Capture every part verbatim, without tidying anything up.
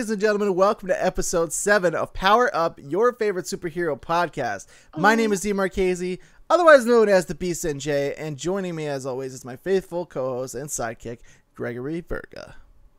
ladies and gentlemen, welcome to episode seven of Power Up, your favorite superhero podcast. My name is Marchese, otherwise known as the Beast N J, and joining me as always is my faithful co-host and sidekick, Gregory Virga.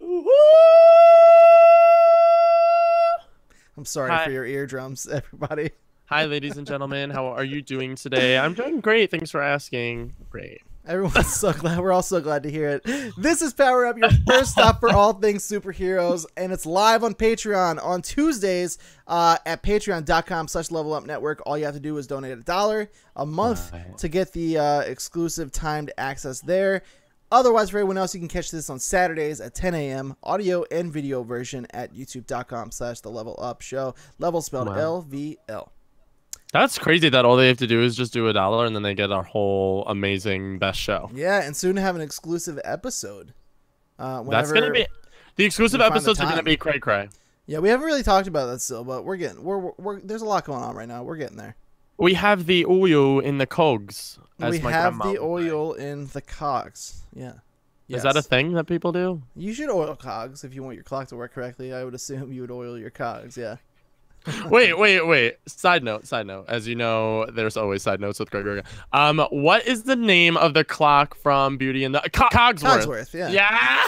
I'm sorry Hi. for your eardrums, everybody. Hi, ladies and gentlemen. How are you doing today? I'm doing great. Thanks for asking. Great. Everyone's so glad. We're all so glad to hear it. This is Power Up, your first stop for all things superheroes, and it's live on Patreon on Tuesdays uh, at patreon.com slash level up network. All you have to do is donate a dollar a month Right. to get the uh, exclusive timed access there. Otherwise, for everyone else, you can catch this on Saturdays at ten a m audio and video version at youtube.com slash the level up show. Level spelled Wow. L V L. That's crazy that all they have to do is just do a dollar and then they get our whole amazing best show. Yeah, and soon to have an exclusive episode. Uh, That's going to be... The exclusive we find the episodes are going to time. be cray cray. Yeah, we haven't really talked about that still, but we're getting we're, we're, we're there's a lot going on right now. We're getting there. We have the oil in the cogs. As We my have grandma the would say. oil in the cogs. Yeah. Is that a Yes. thing that people do? You should oil cogs if you want your clock to work correctly. I would assume you would oil your cogs. Yeah. wait, wait, wait. Side note, side note. As you know, there's always side notes with Gregory. Um, what is the name of the clock from Beauty and the Co Cogsworth? Cogsworth. Yeah. Yeah.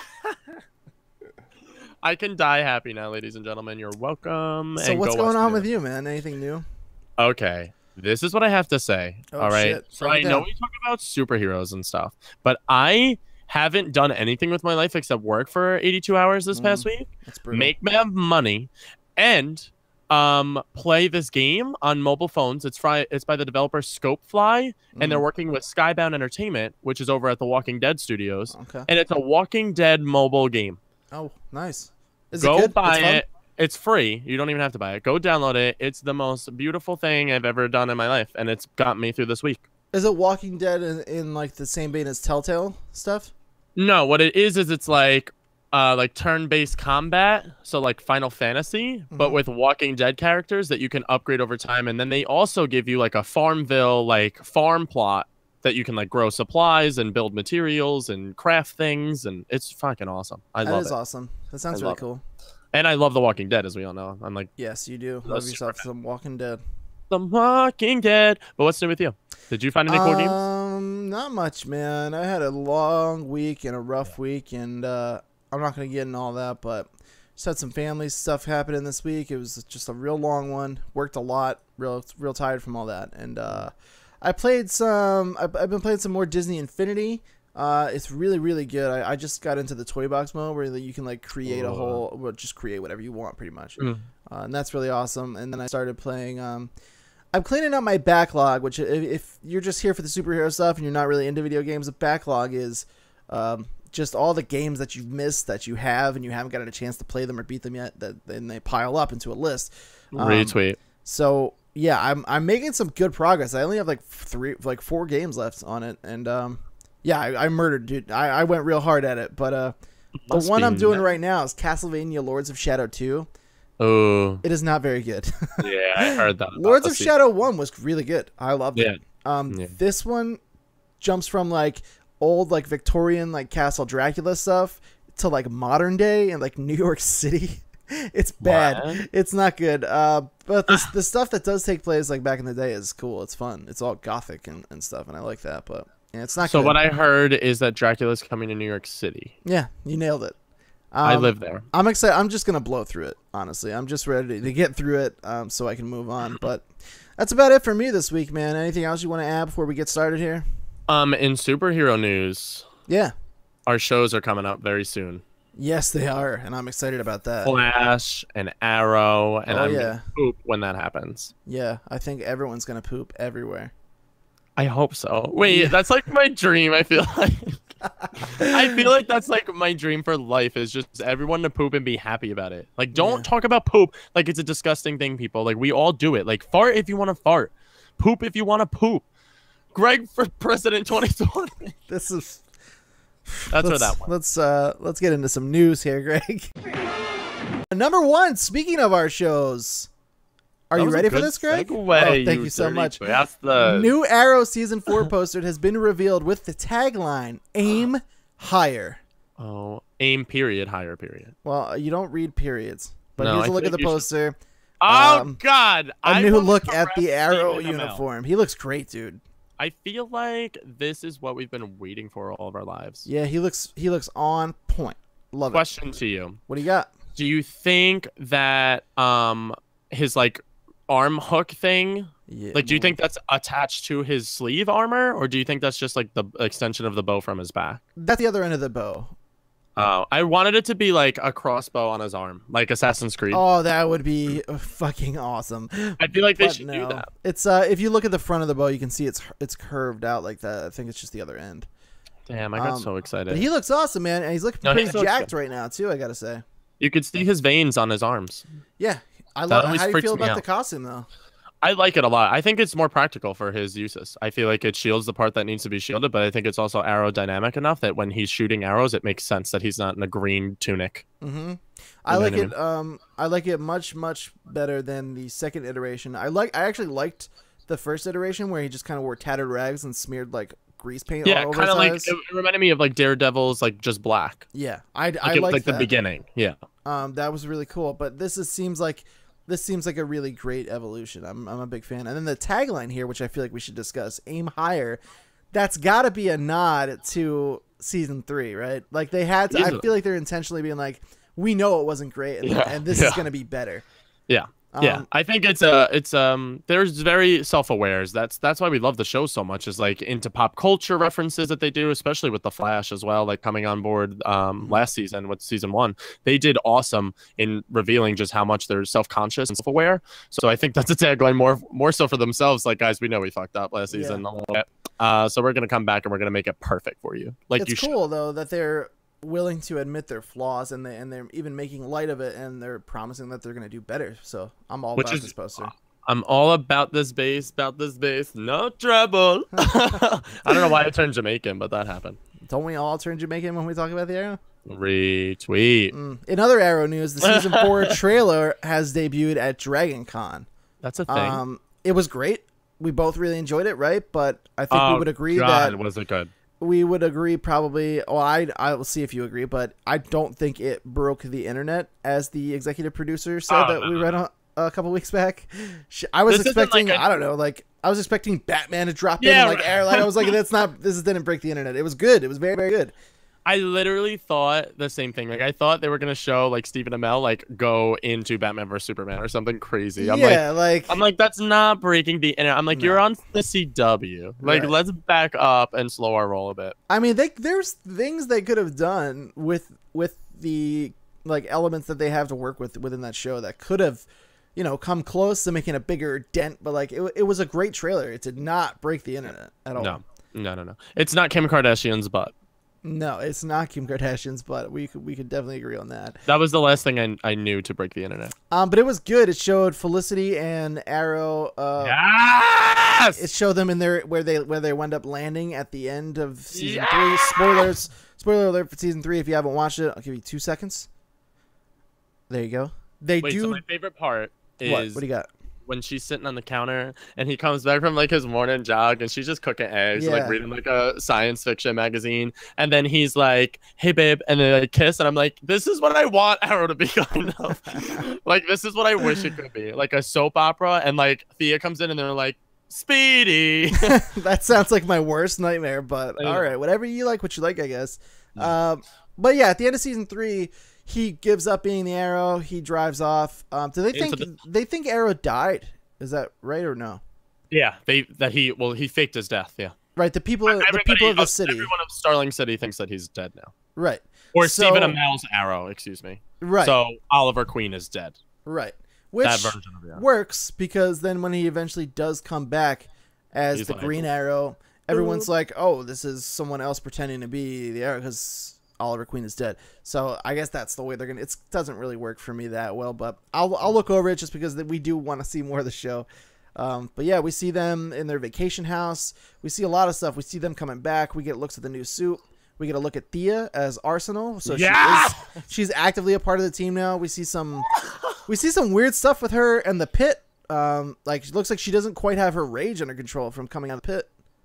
I can die happy now, ladies and gentlemen. You're welcome. So and what's go going watch on the with you, man? Anything new? Okay, this is what I have to say. Oh, all right. shit. So Break I it know down. we talk about superheroes and stuff, but I haven't done anything with my life except work for eighty-two hours this past week, That's brutal. make me have money, and um play this game on mobile phones. It's fry it's by the developer Scopefly, and they're Mm. working with Skybound Entertainment, which is over at the Walking Dead studios, Okay. and it's a Walking Dead mobile game. Oh, nice. Is Go it good? buy It's fun? it. It's free. You don't even have to buy it. Go download it. It's the most beautiful thing I've ever done in my life, and it's got me through this week. Is it Walking Dead in, in like the same vein as Telltale stuff? No, what it is is it's like uh like turn-based combat, so like Final Fantasy, but Mhm. with Walking Dead characters that you can upgrade over time, and then they also give you like a Farmville like farm plot that you can like grow supplies and build materials and craft things, and it's fucking awesome. I That love is it. awesome. That sounds I really love it. coll And I love The Walking Dead, as we all know. I'm like Yes, you do. That's Love super yourself bad. some Walking Dead. The Walking Dead. But what's new with you? Did you find any cool games? Um, not much, man. I had a long week and a rough week, and uh, I'm not gonna get into all that, but just had some family stuff happening this week. It was just a real long one. Worked a lot. Real, real tired from all that, and uh, I played some. I've, I've been playing some more Disney Infinity. Uh, it's really, really good. I, I just got into the toy box mode where you can like create a Ooh. whole, well, just create whatever you want, pretty much. Mm. Uh, and that's really awesome. And then I started playing. Um, I'm cleaning up my backlog, which if, if you're just here for the superhero stuff and you're not really into video games, the backlog is um, just all the games that you've missed that you have and you haven't gotten a chance to play them or beat them yet. That then they pile up into a list. Um, Retweet. So yeah, I'm I'm making some good progress. I only have like three, like four games left on it, and um, yeah, I, I murdered, dude. I, I went real hard at it, but uh, the Must one be I'm doing nice. right now is Castlevania Lords of Shadow two. Oh, It is not very good. yeah, I heard that. about Lords the of sequel. Shadow one was really good. I loved Yeah. it. Um, Yeah. This one jumps from like old like Victorian like Castle Dracula stuff to like modern day and like New York City. It's bad. What? It's not good. Uh, but the the stuff that does take place like back in the day is cool. It's fun. It's all gothic and, and stuff, and I like that. But yeah, it's not So good. what I heard is that Dracula's coming to New York City. Yeah, you nailed it. Um, I live there. I'm excited. I'm just gonna blow through it. Honestly, I'm just ready to get through it, um, so I can move on. But that's about it for me this week, man. Anything else you want to add before we get started here? Um, in superhero news, Yeah. our shows are coming up very soon. Yes, they are, and I'm excited about that. Flash and Arrow, and Oh, I'm yeah. gonna poop when that happens. Yeah, I think everyone's gonna poop everywhere. I hope so. Wait, that's like my dream. I feel like. I feel like that's like my dream for life is just everyone to poop and be happy about it. Like, don't Yeah. talk about poop like it's a disgusting thing, people. Like, we all do it. Like, fart if you want to fart, poop if you want to poop. Greg for president twenty twenty. This is That's where let's, that one. Let's uh let's get into some news here, Greg. Number one. Speaking of our shows, are That you was a ready for good this, Greg? segue, Oh, thank you so dirty much. bastard. New Arrow season four poster has been revealed with the tagline "Aim higher." Oh, aim period, higher period. Well, you don't read periods. But No, here's I a look at the think you should- poster. Oh Um, God! A I new want look to at the arrest Arrow Stephen Amell. uniform. He looks great, dude. I feel like this is what we've been waiting for all of our lives. Yeah, he looks he looks on point. Love it. Question to you: What do you got? Do you think that um his like arm hook thing, Yeah, like, do you think that's attached to his sleeve armor, or do you think that's just like the extension of the bow from his back? that's the other end of the bow? Oh, I wanted it to be like a crossbow on his arm, like Assassin's Creed. Oh, that would be fucking awesome. I feel like they But should no. do that. It's uh, if you look at the front of the bow, you can see it's it's curved out like that. I think it's just the other end. Damn, I got Um, so excited. But he looks awesome, man, and he's looking No, he pretty looks jacked good. right now too. I gotta say. You could see his veins on his arms. Yeah, I That love. always How do you freaks feel me about out. the costume though? I like it a lot. I think it's more practical for his uses. I feel like it shields the part that needs to be shielded, but I think it's also aerodynamic enough that when he's shooting arrows, it makes sense that he's not in a green tunic. Mm-hmm. I know like what I it. Um, I like it much much better than the second iteration. I like. I actually liked the first iteration where he just kind of wore tattered rags and smeared like grease paint Yeah, all over kind of his like eyes. it reminded me of like Daredevil's like just black. Yeah, I Like I it was like like that. the beginning. Yeah. Um, that was really cool. But this is, seems like this seems like a really great evolution. I'm I'm a big fan. And then the tagline here, which I feel like we should discuss, "Aim higher." That's got to be a nod to season three, right? Like they had to. I Easily. feel like they're intentionally being like, we know it wasn't great, and, Yeah, and this is yeah. gonna be better. Yeah. Yeah, Um, I think it's uh it's um there's very self-awares. That's that's why we love the show so much, is like into pop culture references that they do, especially with the Flash as well, like coming on board um last season with season one. They did awesome in revealing just how much they're self-conscious and self-aware. So I think that's a tagline more more so for themselves, like, guys, we know we fucked up last season Yeah. a little bit. Uh so we're going to come back and we're going to make it perfect for you. Like it's you should. cool though that they're willing to admit their flaws, and they and they're even making light of it, and they're promising that they're gonna do better. So I'm all Which about is- this poster. I'm all about this bass, about this bass, no trouble. I don't know why I turned Jamaican, but that happened. Don't we all turn Jamaican when we talk about the Arrow? Retweet. Mm. In other Arrow news, the season four trailer has debuted at Dragon Con. That's a thing. Um, it was great. We both really enjoyed it, right? But I think oh, we would agree God, that was it good? we would agree probably. Well, I I will see if you agree, but I don't think it broke the internet, as the executive producer said Oh, that no, we no, read a, a couple weeks back. Sh- I was This isn't expecting. like a- I don't know, like I was expecting Batman to drop Yeah, in like right. airline. I was like, that's not. This didn't break the internet. It was good. It was very very good. I literally thought the same thing. Like, I thought they were gonna show like Stephen Amell like go into Batman versus Superman or something crazy. I'm yeah, like, like, I'm like, that's not breaking the internet. I'm like, No. you're on the C W. Like, Right. let's back up and slow our roll a bit. I mean, they, there's things they could have done with with the like elements that they have to work with within that show that could have, you know, come close to making a bigger dent. But like, it, it was a great trailer. It did not break the internet at all. No, no, no, no. It's not Kim Kardashian's butt. No, it's not Kim Kardashian's, but we could we could definitely agree on that. That was the last thing I, I knew to break the internet. Um, but it was good. It showed Felicity and Arrow. Uh, Yes. It showed them in their where they where they wound up landing at the end of season Yes! three. Spoilers, spoiler alert for season three. If you haven't watched it, I'll give you two seconds. There you go. They Wait, do. so my favorite part is what? What do you got? when she's sitting on the counter and he comes back from like his morning jog and she's just cooking eggs, Yeah. like reading like a science fiction magazine, and then he's like, "Hey babe," and then they kiss, and I'm like, this is what I want Arrow to be, kind of. Like, this is what I wish it could be, like a soap opera, and like Thea comes in and they're like, "Speedy." That sounds like my worst nightmare, but I know. all right, whatever you like, what you like, I guess. Um, but yeah, at the end of season three, he gives up being the Arrow. He drives off. Um, do they think Into the- they think Arrow died? Is that right or no? Yeah, they that he well he faked his death. Yeah, Right, the people, the Everybody people of the of- city. everyone of Starling City thinks that he's dead now, Right, or So- Stephen Amell's Arrow, excuse me. right, So Oliver Queen is dead. right. Which That version of the Arrow. works because then when he eventually does come back as He's the like, Green Arrow, everyone's like, "Oh, this is someone else pretending to be the Arrow because Oliver Queen is dead." So I guess that's the way they're gonna. It doesn't really work for me that well, but I'll I'll look over it just because we do want to see more of the show. Um, but yeah, we see them in their vacation house. We see a lot of stuff. We see them coming back. We get looks at the new suit. We get a look at Thea as Arsenal. So Yeah! she is she's actively a part of the team now. We see some we see some weird stuff with her and the pit. Um, like it looks like she doesn't quite have her rage under control from coming out of the pit.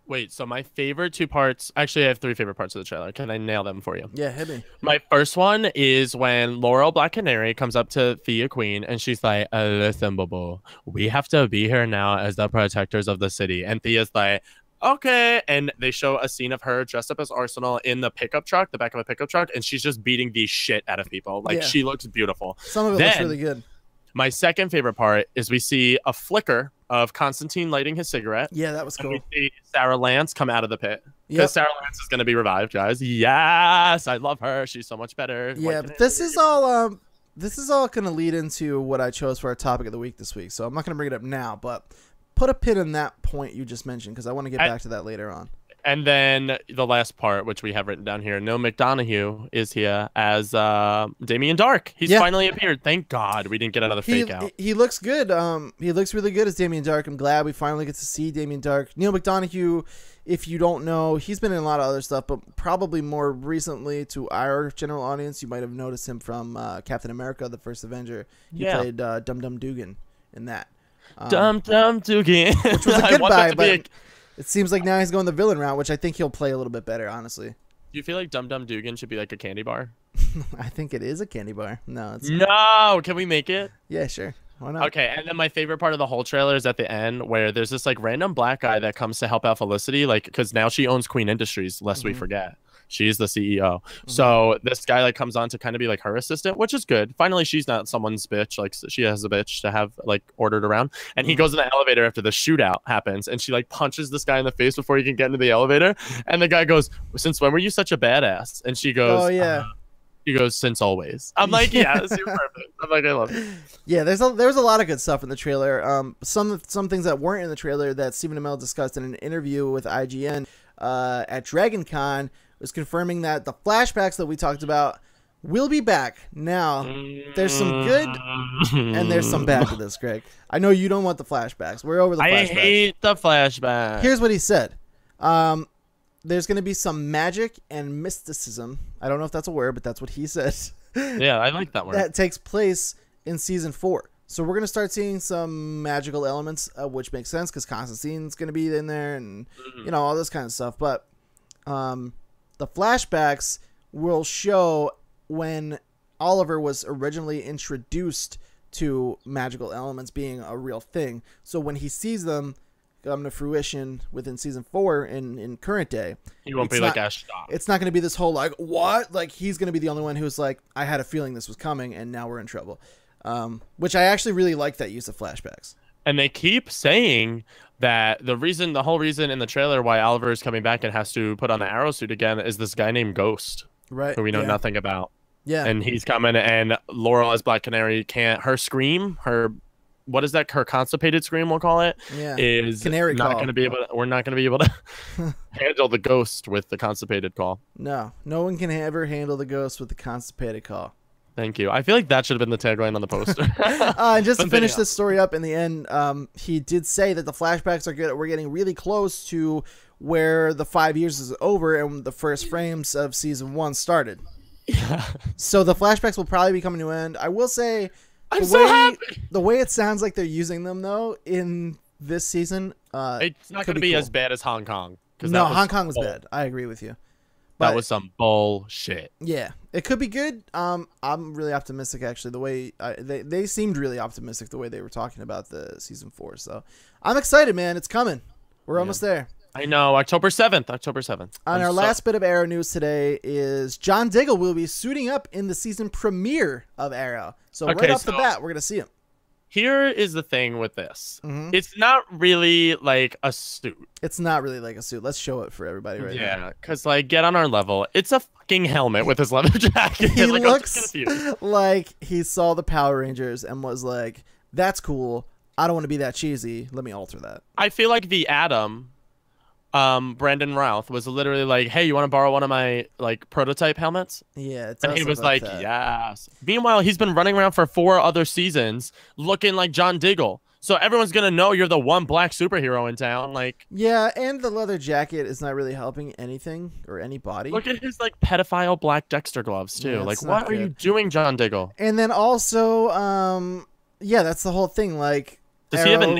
Wait, so my favorite two parts, actually I have three favorite parts of the trailer. Can I nail them for you? Yeah, hit me. My first one is when Laurel Black Canary comes up to Thea Queen and she's like, uh, listen, Bobo, we have to be here now as the protectors of the city. And Thea's like, okay. And they show a scene of her dressed up as Arsenal in the pickup truck, the back of a pickup truck, and she's just beating the shit out of people. Like, Yeah. she looks beautiful. Some of it then, looks really good. My second favorite part is we see a flicker of Constantine lighting his cigarette. Yeah, that was cool. And we see Sarah Lance come out of the pit. Because Yep. Sarah Lance is going to be revived, guys. Yes, I love her. She's so much better. Yeah, but this is all um this is all going to lead into what I chose for our topic of the week this week. So I'm not going to bring it up now, but put a pin in that point you just mentioned because I want to get I, back to that later on. And then the last part, which we have written down here, Noah McDonough is here as uh, Damien Dark. He's yeah. finally appeared. Thank God we didn't get another he, fake out. He looks good. Um, he looks really good as Damien Dark. I'm glad we finally get to see Damien Dark. Neil McDonough, if you don't know, he's been in a lot of other stuff, but probably more recently to our general audience, you might have noticed him from uh, Captain America, the First Avenger. He yeah. played uh, Dum Dum Dugan in that. Um, Dum Dum Dugan. Which was a good buy, but... A... It seems like now he's going the villain route, which I think he'll play a little bit better, honestly. Do you feel like Dum Dum Dugan should be like a candy bar? I think it is a candy bar. No, it's no. Can we make it? Yeah, sure. Why not? Okay, and then my favorite part of the whole trailer is at the end where there's this like random black guy that comes to help out Felicity, like because now she owns Queen Industries, lest mm-hmm. we forget. She's the C E O. Mm-hmm. So this guy like comes on to kind of be like her assistant, which is good. Finally, she's not someone's bitch. Like she has a bitch to have like ordered around. And mm-hmm. he goes in the elevator after the shootout happens, and she like punches this guy in the face before he can get into the elevator. And the guy goes, "Since when were you such a badass?" And she goes, "Oh yeah." Uh, he goes, "Since always." I'm like, "Yeah, you're perfect." I'm like, I love it. Yeah, there's a there's a lot of good stuff in the trailer. Um, some some things that weren't in the trailer that Stephen Amell discussed in an interview with I G N uh, at DragonCon. Was confirming that the flashbacks that we talked about will be back. Now, there's some good and there's some bad to this, Greg. I know you don't want the flashbacks. We're over the flashbacks. I hate the flashbacks. Here's what he said. Um, there's going to be some magic and mysticism. I don't know if that's a word, but that's what he said. Yeah, I like that word. That takes place in season four. So we're going to start seeing some magical elements, uh, which makes sense because Constantine's going to be in there and, mm-hmm. you know, all this kind of stuff. But... um. The flashbacks will show when Oliver was originally introduced to magical elements being a real thing. So when he sees them come to fruition within season four in, in current day, he won't be not, like Ash. Stop. It's not going to be this whole like, what? Like he's going to be the only one who's like, I had a feeling this was coming and now we're in trouble. Um, which I actually really like that use of flashbacks. And they keep saying that the reason, the whole reason in the trailer why Oliver is coming back and has to put on the arrow suit again is this guy named Ghost, right? Who we know yeah. nothing about. Yeah, and he's coming, and Laurel as Black Canary can't. Her scream, her what is that? Her constipated scream, we'll call it. Yeah, is canary not call. going to be able. To, we're not going to be able to handle the ghost with the constipated call. No, no one can ever handle the ghost with the constipated call. Thank you. I feel like that should have been the tagline on the poster. uh, and just to finish this story up in the end, um, he did say that the flashbacks are good. We're getting really close to where the five years is over and the first frames of season one started. Yeah. So the flashbacks will probably be coming to an end. I will say, I'm the so way, happy. The way it sounds like they're using them though in this season, uh, it's not going to be, be cool. as bad as Hong Kong. No, Hong Kong was bull. bad. I agree with you. But that was some bullshit. Yeah, it could be good. Um, I'm really optimistic actually. The way I, they they seemed really optimistic the way they were talking about the season four. So I'm excited, man. It's coming. We're yeah. almost there. I know. October seventh. October seventh. On I'm our so last bit of Arrow news today is John Diggle will be suiting up in the season premiere of Arrow. So okay, right off so the bat, we're gonna see him. Here is the thing with this. Mm-hmm. It's not really like a suit. It's not really like a suit. Let's show it for everybody right yeah, now. Yeah, because like get on our level. It's a fucking helmet with his leather jacket. He like, looks like he saw the Power Rangers and was like, that's cool. I don't want to be that cheesy. Let me alter that. I feel like the Atom, um, Brandon Routh was literally like, hey, you want to borrow one of my like prototype helmets? Yeah. It and he was like, that. yes. Meanwhile, he's been running around for four other seasons looking like John Diggle. So everyone's going to know you're the one black superhero in town. Like, yeah, and the leather jacket is not really helping anything or anybody. Look at his like pedophile black Dexter gloves too. Yeah, like, what good. are you doing, John Diggle? And then also, um, yeah, that's the whole thing. Like, does Arrow, he have a name?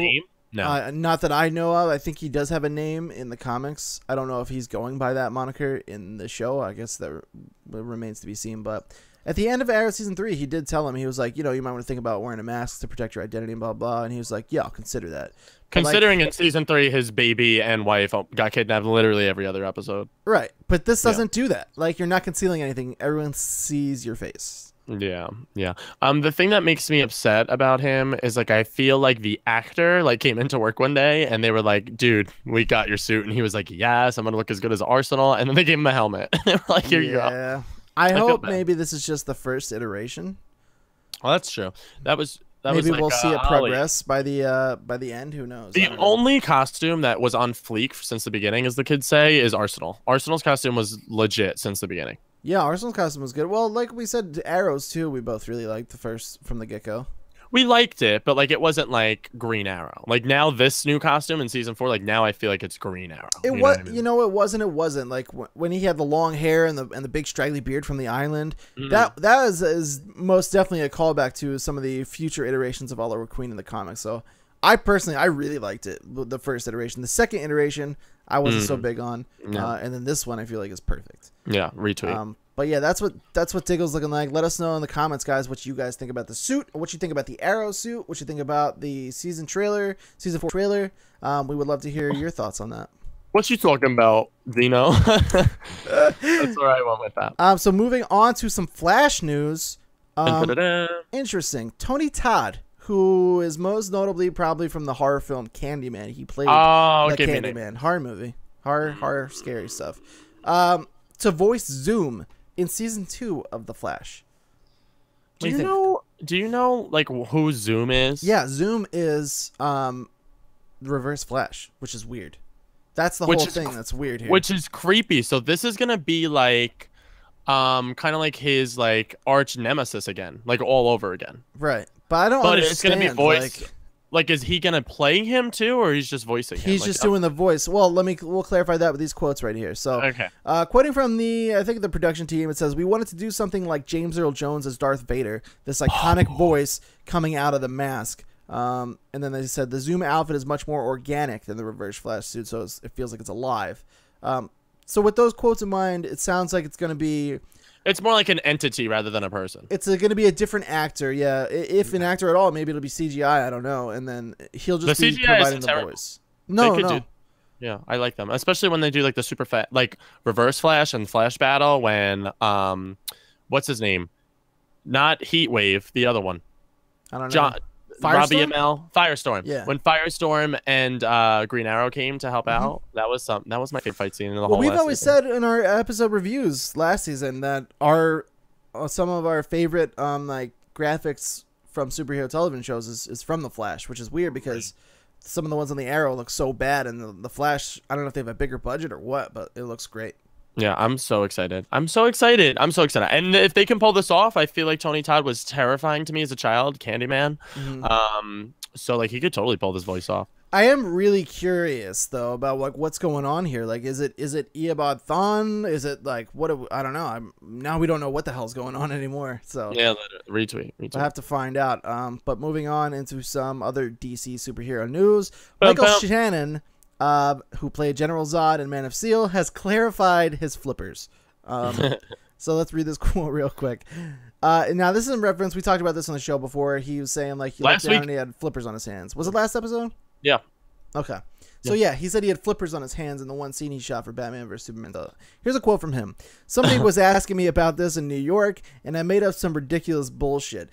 No. Uh, not that I know of. I think he does have a name in the comics. I don't know if he's going by that moniker in the show. I guess that remains to be seen. But at the end of Arrow season three, he did tell him, he was like, you know, you might want to think about wearing a mask to protect your identity and blah, blah. And he was like, yeah, I'll consider that. But Considering like, in season three, his baby and wife got kidnapped literally every other episode. Right. But this doesn't yeah. do that. Like, you're not concealing anything. Everyone sees your face. Yeah, yeah. Um, the thing that makes me upset about him is like I feel like the actor like came into work one day and they were like, "Dude, we got your suit," and he was like, "Yes, I'm gonna look as good as Arsenal," and then they gave him a helmet. They were like, "Here yeah. you go." I, I hope maybe this is just the first iteration. Well, that's true. That was that maybe was like, we'll uh, see it Ollie. progress by the uh by the end. Who knows? The only costume that was on fleek since the beginning, as the kids say, is Arsenal. Arsenal's costume was legit since the beginning. Yeah, Arsenal's costume was good. Well, like we said, Arrows too. We both really liked the first from the get go. We liked it, but like it wasn't like Green Arrow. Like now, this new costume in season four, like now I feel like it's Green Arrow. It you was, know I mean? you know, it wasn't. It wasn't like w- when he had the long hair and the and the big straggly beard from the island. Mm. That that is, is most definitely a callback to some of the future iterations of Oliver Queen in the comics. So I personally, I really liked it. The first iteration, the second iteration, I wasn't mm. so big on, no. uh, and then this one I feel like is perfect. Yeah, retweet. Um, But yeah, that's what that's what Diggle's looking like. Let us know in the comments, guys, what you guys think about the suit, what you think about the Arrow suit, what you think about the season trailer, season four trailer. Um, we would love to hear your thoughts on that. What you talking about, Zeno? That's where I went with that. Um, so moving on to some Flash news. Um, Dun, dun, dun, dun. Interesting. Tony Todd, who is most notably probably from the horror film Candyman. He played oh, the Candyman horror movie, horror, horror, scary stuff. Um, to voice Zoom in season two of The Flash. Do you, you know? Do you know like who Zoom is? Yeah, Zoom is um, Reverse Flash, which is weird. That's the which whole is, thing that's weird here. Which is creepy. So this is gonna be like, um, kind of like his like arch nemesis again, like all over again. Right, but I don't. But understand, it's gonna be voiced. Like, Like, is he gonna play him too, or he's just voicing him? He's like, just uh, doing the voice. Well, let me we'll clarify that with these quotes right here. So, okay, uh, quoting from the I think the production team, it says, "We wanted to do something like James Earl Jones as Darth Vader, this iconic oh. voice coming out of the mask." Um, and then they said the Zoom outfit is much more organic than the Reverse Flash suit, so it's, it feels like it's alive. Um, so with those quotes in mind, it sounds like it's going to be. It's more like an entity rather than a person. It's going to be a different actor, yeah. If an actor at all, maybe it'll be C G I. I don't know, and then he'll just the be C G I providing the terrible. voice. No, no. Do, yeah, I like them, especially when they do like the super fat, like Reverse Flash and Flash Battle. When um, what's his name? Not Heat Wave, the other one. I don't know. John, Firestorm? Robbie M L, Firestorm. Yeah. When Firestorm and uh, Green Arrow came to help mm-hmm. out, that was some. That was my favorite fight scene in the well, whole. We've last always season. said in our episode reviews last season that our uh, some of our favorite um like graphics from superhero television shows is, is from the Flash, which is weird because right. some of the ones on the Arrow look so bad, and the, the Flash, I don't know if they have a bigger budget or what, but it looks great. Yeah, I'm so excited. I'm so excited. I'm so excited. And if they can pull this off, I feel like Tony Todd was terrifying to me as a child, Candyman. Mm-hmm. Um, so like he could totally pull this voice off. I am really curious though about like what's going on here. Like, is it is it Eobard Thawne? Is it like what? Do, I don't know. I'm now we don't know what the hell's going on anymore. So yeah, retweet. retweet. I have to find out. Um, but moving on into some other D C superhero news, Michael bum. Shannon, uh, who played General Zod in Man of Steel, has clarified his flippers. Um, so let's read this quote real quick. Uh, and now this is in reference. We talked about this on the show before. He was saying like he last looked down week and he had flippers on his hands. Was it last episode? Yeah. Okay. So yeah, he said he had flippers on his hands in the one scene he shot for Batman versus Superman. Here's a quote from him. Somebody was asking me about this in New York, and I made up some ridiculous bullshit.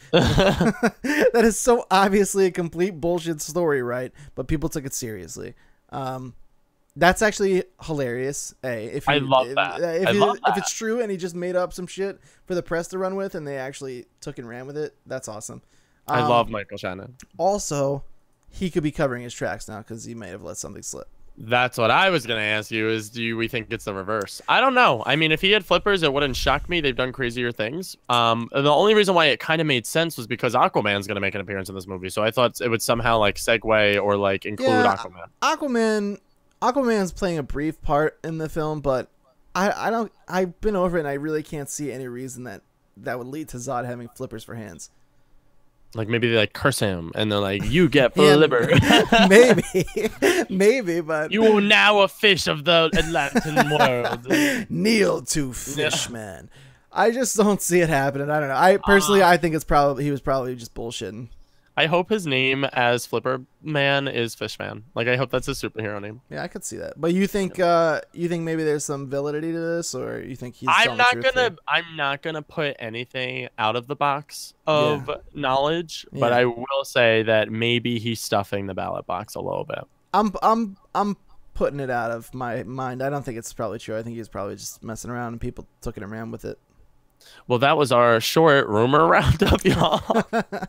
That is so obviously a complete bullshit story, right? But people took it seriously. Um, that's actually hilarious. Hey, if you, I love if, that. If, I you, love if that. it's true and he just made up some shit for the press to run with, and they actually took and ran with it, that's awesome. Um, I love Michael Shannon. Also, he could be covering his tracks now because he may have let something slip. That's what I was going to ask you is do we think it's the reverse? I don't know. I mean, if he had flippers, it wouldn't shock me. They've done crazier things. Um, the only reason why it kind of made sense was because Aquaman's going to make an appearance in this movie. So I thought it would somehow like segue or like include yeah, Aquaman. Aquaman, Aquaman's playing a brief part in the film, but I, I don't, I've been over it and I really can't see any reason that that would lead to Zod having flippers for hands. Like maybe they like curse him and they're like, "You get Yeah, flipper." maybe, maybe, but You are now a fish of the Atlantic world. kneel to Fishman. I just don't see it happening. I don't know. I personally, Uh, I think it's probably he was probably just bullshitting. I hope his name as Flipper Man is Fishman. Like I hope that's his superhero name. Yeah, I could see that. But you think uh you think maybe there's some validity to this, or you think he's I'm telling the not truth gonna here? I'm not gonna put anything out of the box of Yeah. knowledge, but Yeah. I will say that maybe he's stuffing the ballot box a little bit. I'm I'm I'm putting it out of my mind. I don't think it's probably true. I think he's probably just messing around and people took it around with it. Well, that was our short rumor roundup, y'all.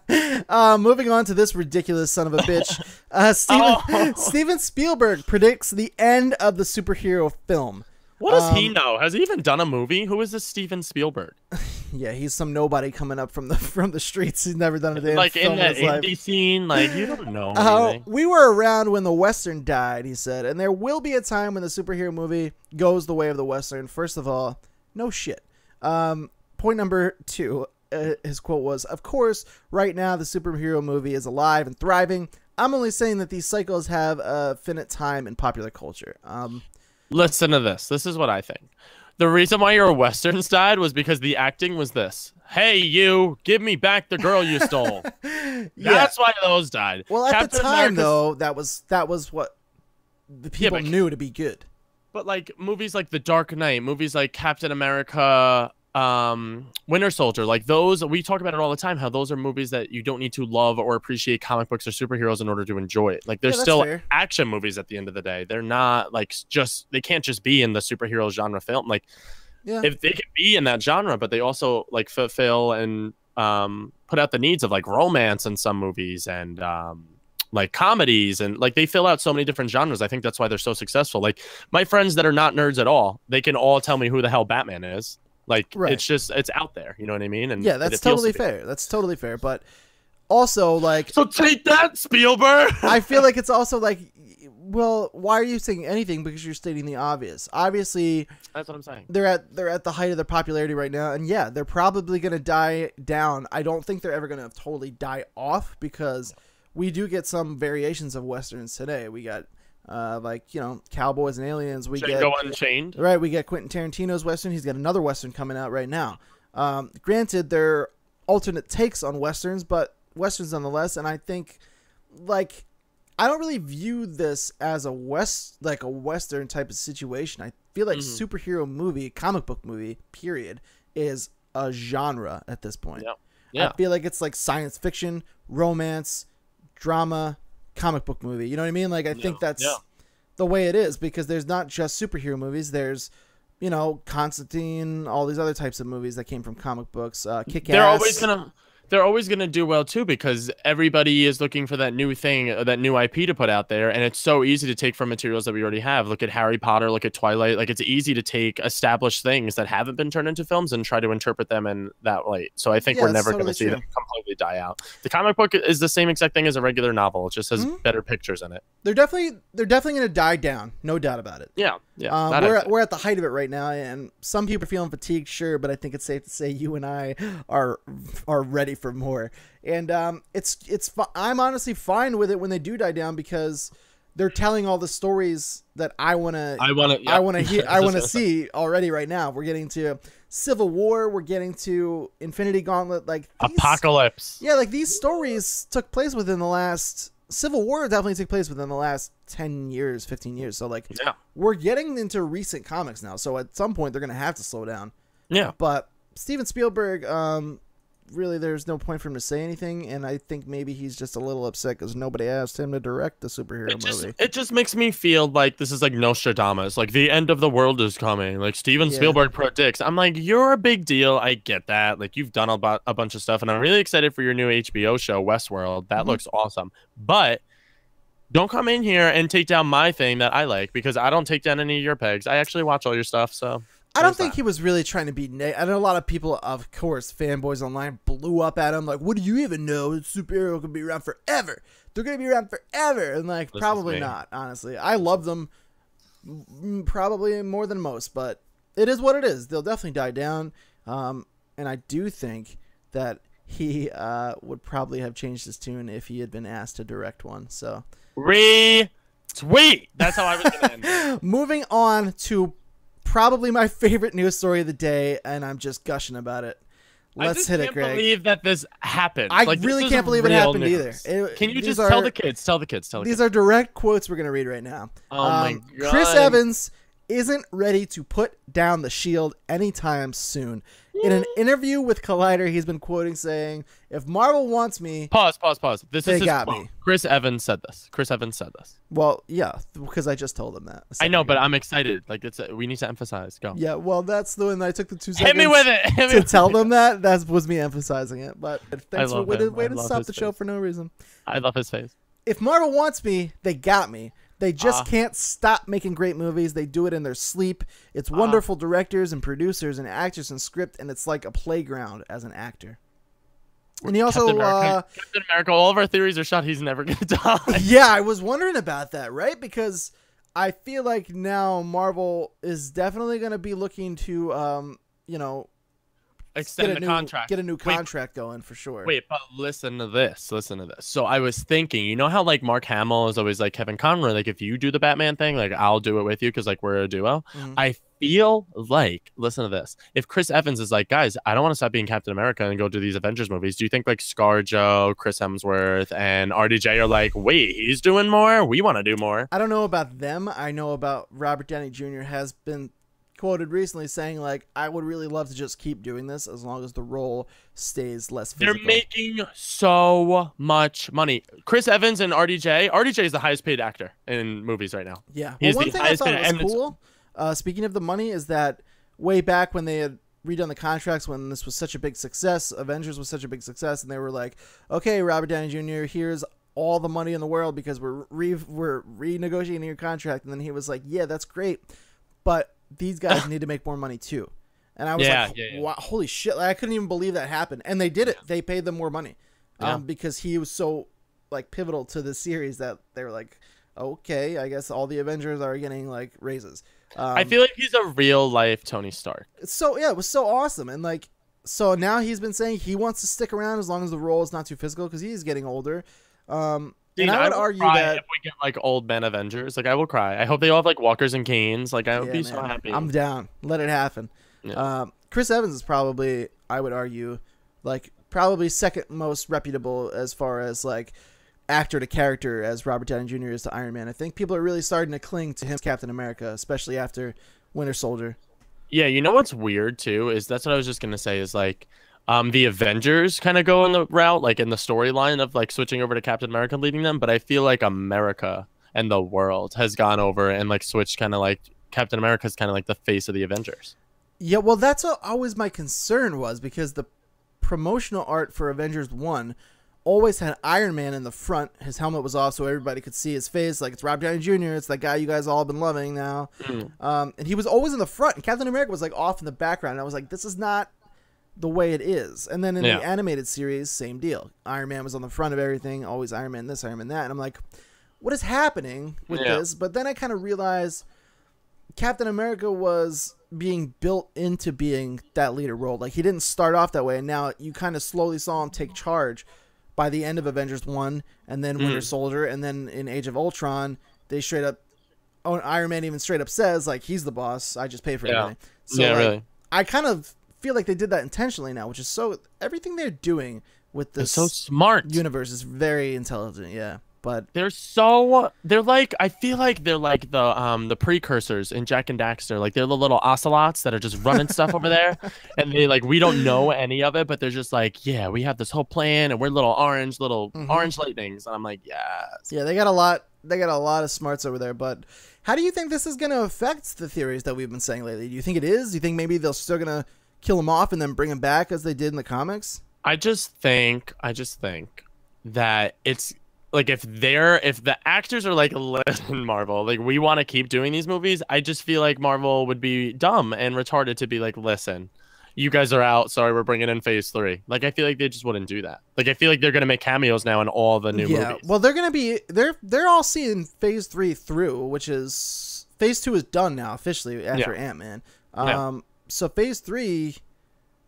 uh, moving on to this ridiculous son of a bitch. Uh, Steven, Oh. Steven Spielberg predicts the end of the superhero film. What does he Um, know? Has he even done a movie? Who is this Steven Spielberg? Yeah, he's some nobody coming up from the from the streets. He's never done a damn Like film in in that his life. indie scene? Like you don't know Uh, anything. we were around when the Western died, he said, and there will be a time when the superhero movie goes the way of the Western. First of all, no shit. Um, point number two, uh, his quote was, "Of course, right now the superhero movie is alive and thriving. I'm only saying that these cycles have a finite time in popular culture." Um, Listen to this. This is what I think. The reason why your Westerns died was because the acting was this. Hey, you, give me back the girl you stole. yeah. That's why those died. Well, at Captain the time, America's- though, that was that was what the people but- knew to be good. But like movies like The Dark Knight, movies like Captain America, um, Winter Soldier, like those, we talk about it all the time, how those are movies that you don't need to love or appreciate comic books or superheroes in order to enjoy it. Like they're Yeah, that's still fair. action movies at the end of the day. They're not like just, they can't just be in the superhero genre film. Like Yeah. if they can be in that genre, but they also like fulfill and um, put out the needs of like romance in some movies and um, like comedies, and like they fill out so many different genres. I think that's why they're so successful. Like my friends that are not nerds at all, they can all tell me who the hell Batman is. Like Right. it's just, it's out there. You know what I mean? And Yeah, it that's appeals totally to people. fair. That's totally fair. But also, like, So take that, Spielberg. I feel like it's also like, well, why are you saying anything? Because you're stating the obvious. Obviously, That's what I'm saying. they're at they're at the height of their popularity right now, and yeah, they're probably gonna die down. I don't think they're ever gonna totally die off because we do get some variations of westerns today. We got uh, like you know Cowboys and Aliens. We get Django Unchained. right. We get Quentin Tarantino's western. He's got another western coming out right now. Um, granted, they're alternate takes on westerns, but westerns nonetheless. And I think like. I don't really view this as a west like a western type of situation. I feel like Mhm. superhero movie, comic book movie, period, is a genre at this point. Yeah. Yeah. I feel like it's like science fiction, romance, drama, comic book movie. You know what I mean? Like I think Yeah. that's Yeah. the way it is because there's not just superhero movies. There's you know Constantine, all these other types of movies that came from comic books. Uh, Kick-Ass. They're always gonna they're always gonna do well too because everybody is looking for that new thing, uh, that new I P to put out there, and it's so easy to take from materials that we already have. Look at Harry Potter, look at Twilight. Like it's easy to take established things that haven't been turned into films and try to interpret them in that light. So I think Yeah, we're that's never totally gonna see true. them completely die out. The comic book is the same exact thing as a regular novel. It just has Mhm. better pictures in it. They're definitely they're definitely gonna die down, no doubt about it. Yeah, yeah. Um, that I we're at, think. we're at the height of it right now, and some people are feeling fatigued, sure, but I think it's safe to say you and I are are ready for more. And um, it's it's fi- I'm honestly fine with it when they do die down because they're telling all the stories that I wanna I want to. I wanna hear I wanna see already right now. We're getting to Civil War, we're getting to Infinity Gauntlet, like these, Apocalypse. yeah, like these stories took place within the last Civil War definitely took place within the last ten years, fifteen years. So like Yeah. we're getting into recent comics now. So at some point they're going to have to slow down. Yeah. But Steven Spielberg um really there's no point for him to say anything, and I think maybe he's just a little upset cuz nobody asked him to direct the superhero It just, movie. it just makes me feel like this is like Nostradamus, like the end of the world is coming. Like Steven Yeah. Spielberg predicts. I'm like, you're a big deal. I get that. Like you've done a, bu- a bunch of stuff, and I'm really excited for your new H B O show, Westworld. That Mhm. looks awesome. But don't come in here and take down my thing that I like because I don't take down any of your pegs. I actually watch all your stuff, so. I don't there's think that. he was really trying to be. Na- I know a lot of people, of course, fanboys online blew up at him. Like, what do you even know? The superhero could be around forever. They're gonna be around forever, and like, Listen to probably me. not. Honestly, I love them, m- probably more than most, but it is what it is. They'll definitely die down. Um, and I do think that he uh, would probably have changed his tune if he had been asked to direct one. So, re sweet. That's how I was gonna end it. Moving on to probably my favorite news story of the day, and I'm just gushing about it. Let's I just hit can't it, Greg. believe that this happened. I like, really this can't believe it real happened news. either. It, Can you just are, tell the kids? Tell the kids. Tell the these kids. are direct quotes we're gonna read right now. Oh um, my god. Chris Evans isn't ready to put down the shield anytime soon. In an interview with Collider, he's been quoting saying, "If Marvel wants me, pause, pause, pause. This they is his got quote. me." Chris Evans said this. Chris Evans said this. Well, yeah, because I just told him that. I know, but I'm excited. Like it's a, we need to emphasize. Go. Yeah, well, that's the one that I took the two seconds. Hit me with it. Hit me to with tell it. them that. That was me emphasizing it. But thanks for love way to, him. way I to love stop his the show face. for no reason. I love his face. If Marvel wants me, they got me. They just Uh, can't stop making great movies. They do it in their sleep. It's wonderful directors and producers and actors and script, and it's like a playground as an actor. And he also, Captain America, uh, Captain America, all of our theories are shot. He's never gonna die. yeah, I was wondering about that, right? Because I feel like now Marvel is definitely going to be looking to, um, you know, Extend get the a new, contract. get a new Wait, contract going for sure. Wait, but listen to this. Listen to this. So I was thinking, you know how like Mark Hamill is always like Kevin Conroy, like if you do the Batman thing, like I'll do it with you because like we're a duo. Mhm. I feel like, listen to this. If Chris Evans is like, guys, I don't want to stop being Captain America and go do these Avengers movies. Do you think like ScarJo, Chris Hemsworth, and R D J are like, wait, he's doing more? We want to do more. I don't know about them. I know about Robert Downey Junior has been quoted recently saying like, I would really love to just keep doing this as long as the role stays less physical. They're making so much money. Chris Evans and R D J. R D J is the highest paid actor in movies right now. Yeah. He's Well, one the thing I highest thought paid- was and it's- cool, uh, speaking of the money, is that way back when they had redone the contracts, when this was such a big success, Avengers was such a big success, and they were like, okay, Robert Downey Junior, here's all the money in the world because we're re we're renegotiating your contract. And then he was like, yeah, that's great, but these guys need to make more money too. And I was Yeah, like, yeah, yeah. wow, holy shit. Like, I couldn't even believe that happened. And they did it. They paid them more money um, Yeah. because he was so like pivotal to the series that they were like, okay, I guess all the Avengers are getting like raises. Um, I feel like he's a real life Tony Stark. it's so, yeah, it was so awesome. And like, so now he's been saying he wants to stick around as long as the role is not too physical because he's getting older. Um, Dude, and I would will argue cry that if we get like old men Avengers, like I will cry. I hope they all have like walkers and canes. Like I would yeah, be man, so happy. I'm down. Let it happen. Yeah. Um, Chris Evans is probably, I would argue, like probably second most reputable as far as like actor to character as Robert Downey Junior is to Iron Man. I think people are really starting to cling to him as Captain America, especially after Winter Soldier. Yeah, you know what's weird too is that's what I was just gonna say is like, um, the Avengers kind of go in the route like in the storyline of like switching over to Captain America leading them, but I feel like America and the world has gone over and like switched kind of like Captain America's kind of like the face of the Avengers. Yeah, well, that's what always my concern was because the promotional art for Avengers one always had Iron Man in the front. His helmet was off so everybody could see his face. Like, it's Rob Downey Junior It's that guy you guys all been loving now. Mm. Um, and he was always in the front. And Captain America was, like, off in the background. And I was like, this is not the way it is. And then in Yeah. the animated series, same deal. Iron Man was on the front of everything. Always Iron Man this, Iron Man that. And I'm like, what is happening with Yeah. this? But then I kind of realized Captain America was being built into being that leader role. Like, he didn't start off that way. And now you kind of slowly saw him take charge by the end of Avengers one and then Winter Mm. Soldier. And then in Age of Ultron, they straight up, oh, Iron Man even straight up says, like, he's the boss. I just pay for Yeah. everything. So, yeah, like, really. I kind of feel like they did that intentionally now, which is so, everything they're doing with It's this so smart. universe is very intelligent. Yeah. But They're so they're like I feel like they're like the um the precursors in Jack and Daxter. Like they're the little ocelots that are just running stuff over there, and they like we don't know any of it, but they're just like, yeah, we have this whole plan, and we're little orange little Mhm. orange lightnings, and I'm like, yes. yeah, they got a lot. They got a lot of smarts over there. But how do you think this is going to affect the theories that we've been saying lately? Do you think it is? Do you think maybe they're still going to kill him off and then bring him back as they did in the comics? I just think I just think that it's like if they're if the actors are like, listen, Marvel, like we want to keep doing these movies, I just feel like Marvel would be dumb and retarded to be like, listen, you guys are out, sorry, we're bringing in phase three. Like I feel like they just wouldn't do that. Like I feel like they're gonna make cameos now in all the new yeah, movies. well, they're going to be they're they're all seeing Phase three through, which is Phase two is done now officially after Yeah. Ant-Man. Um, Yeah. so Phase three,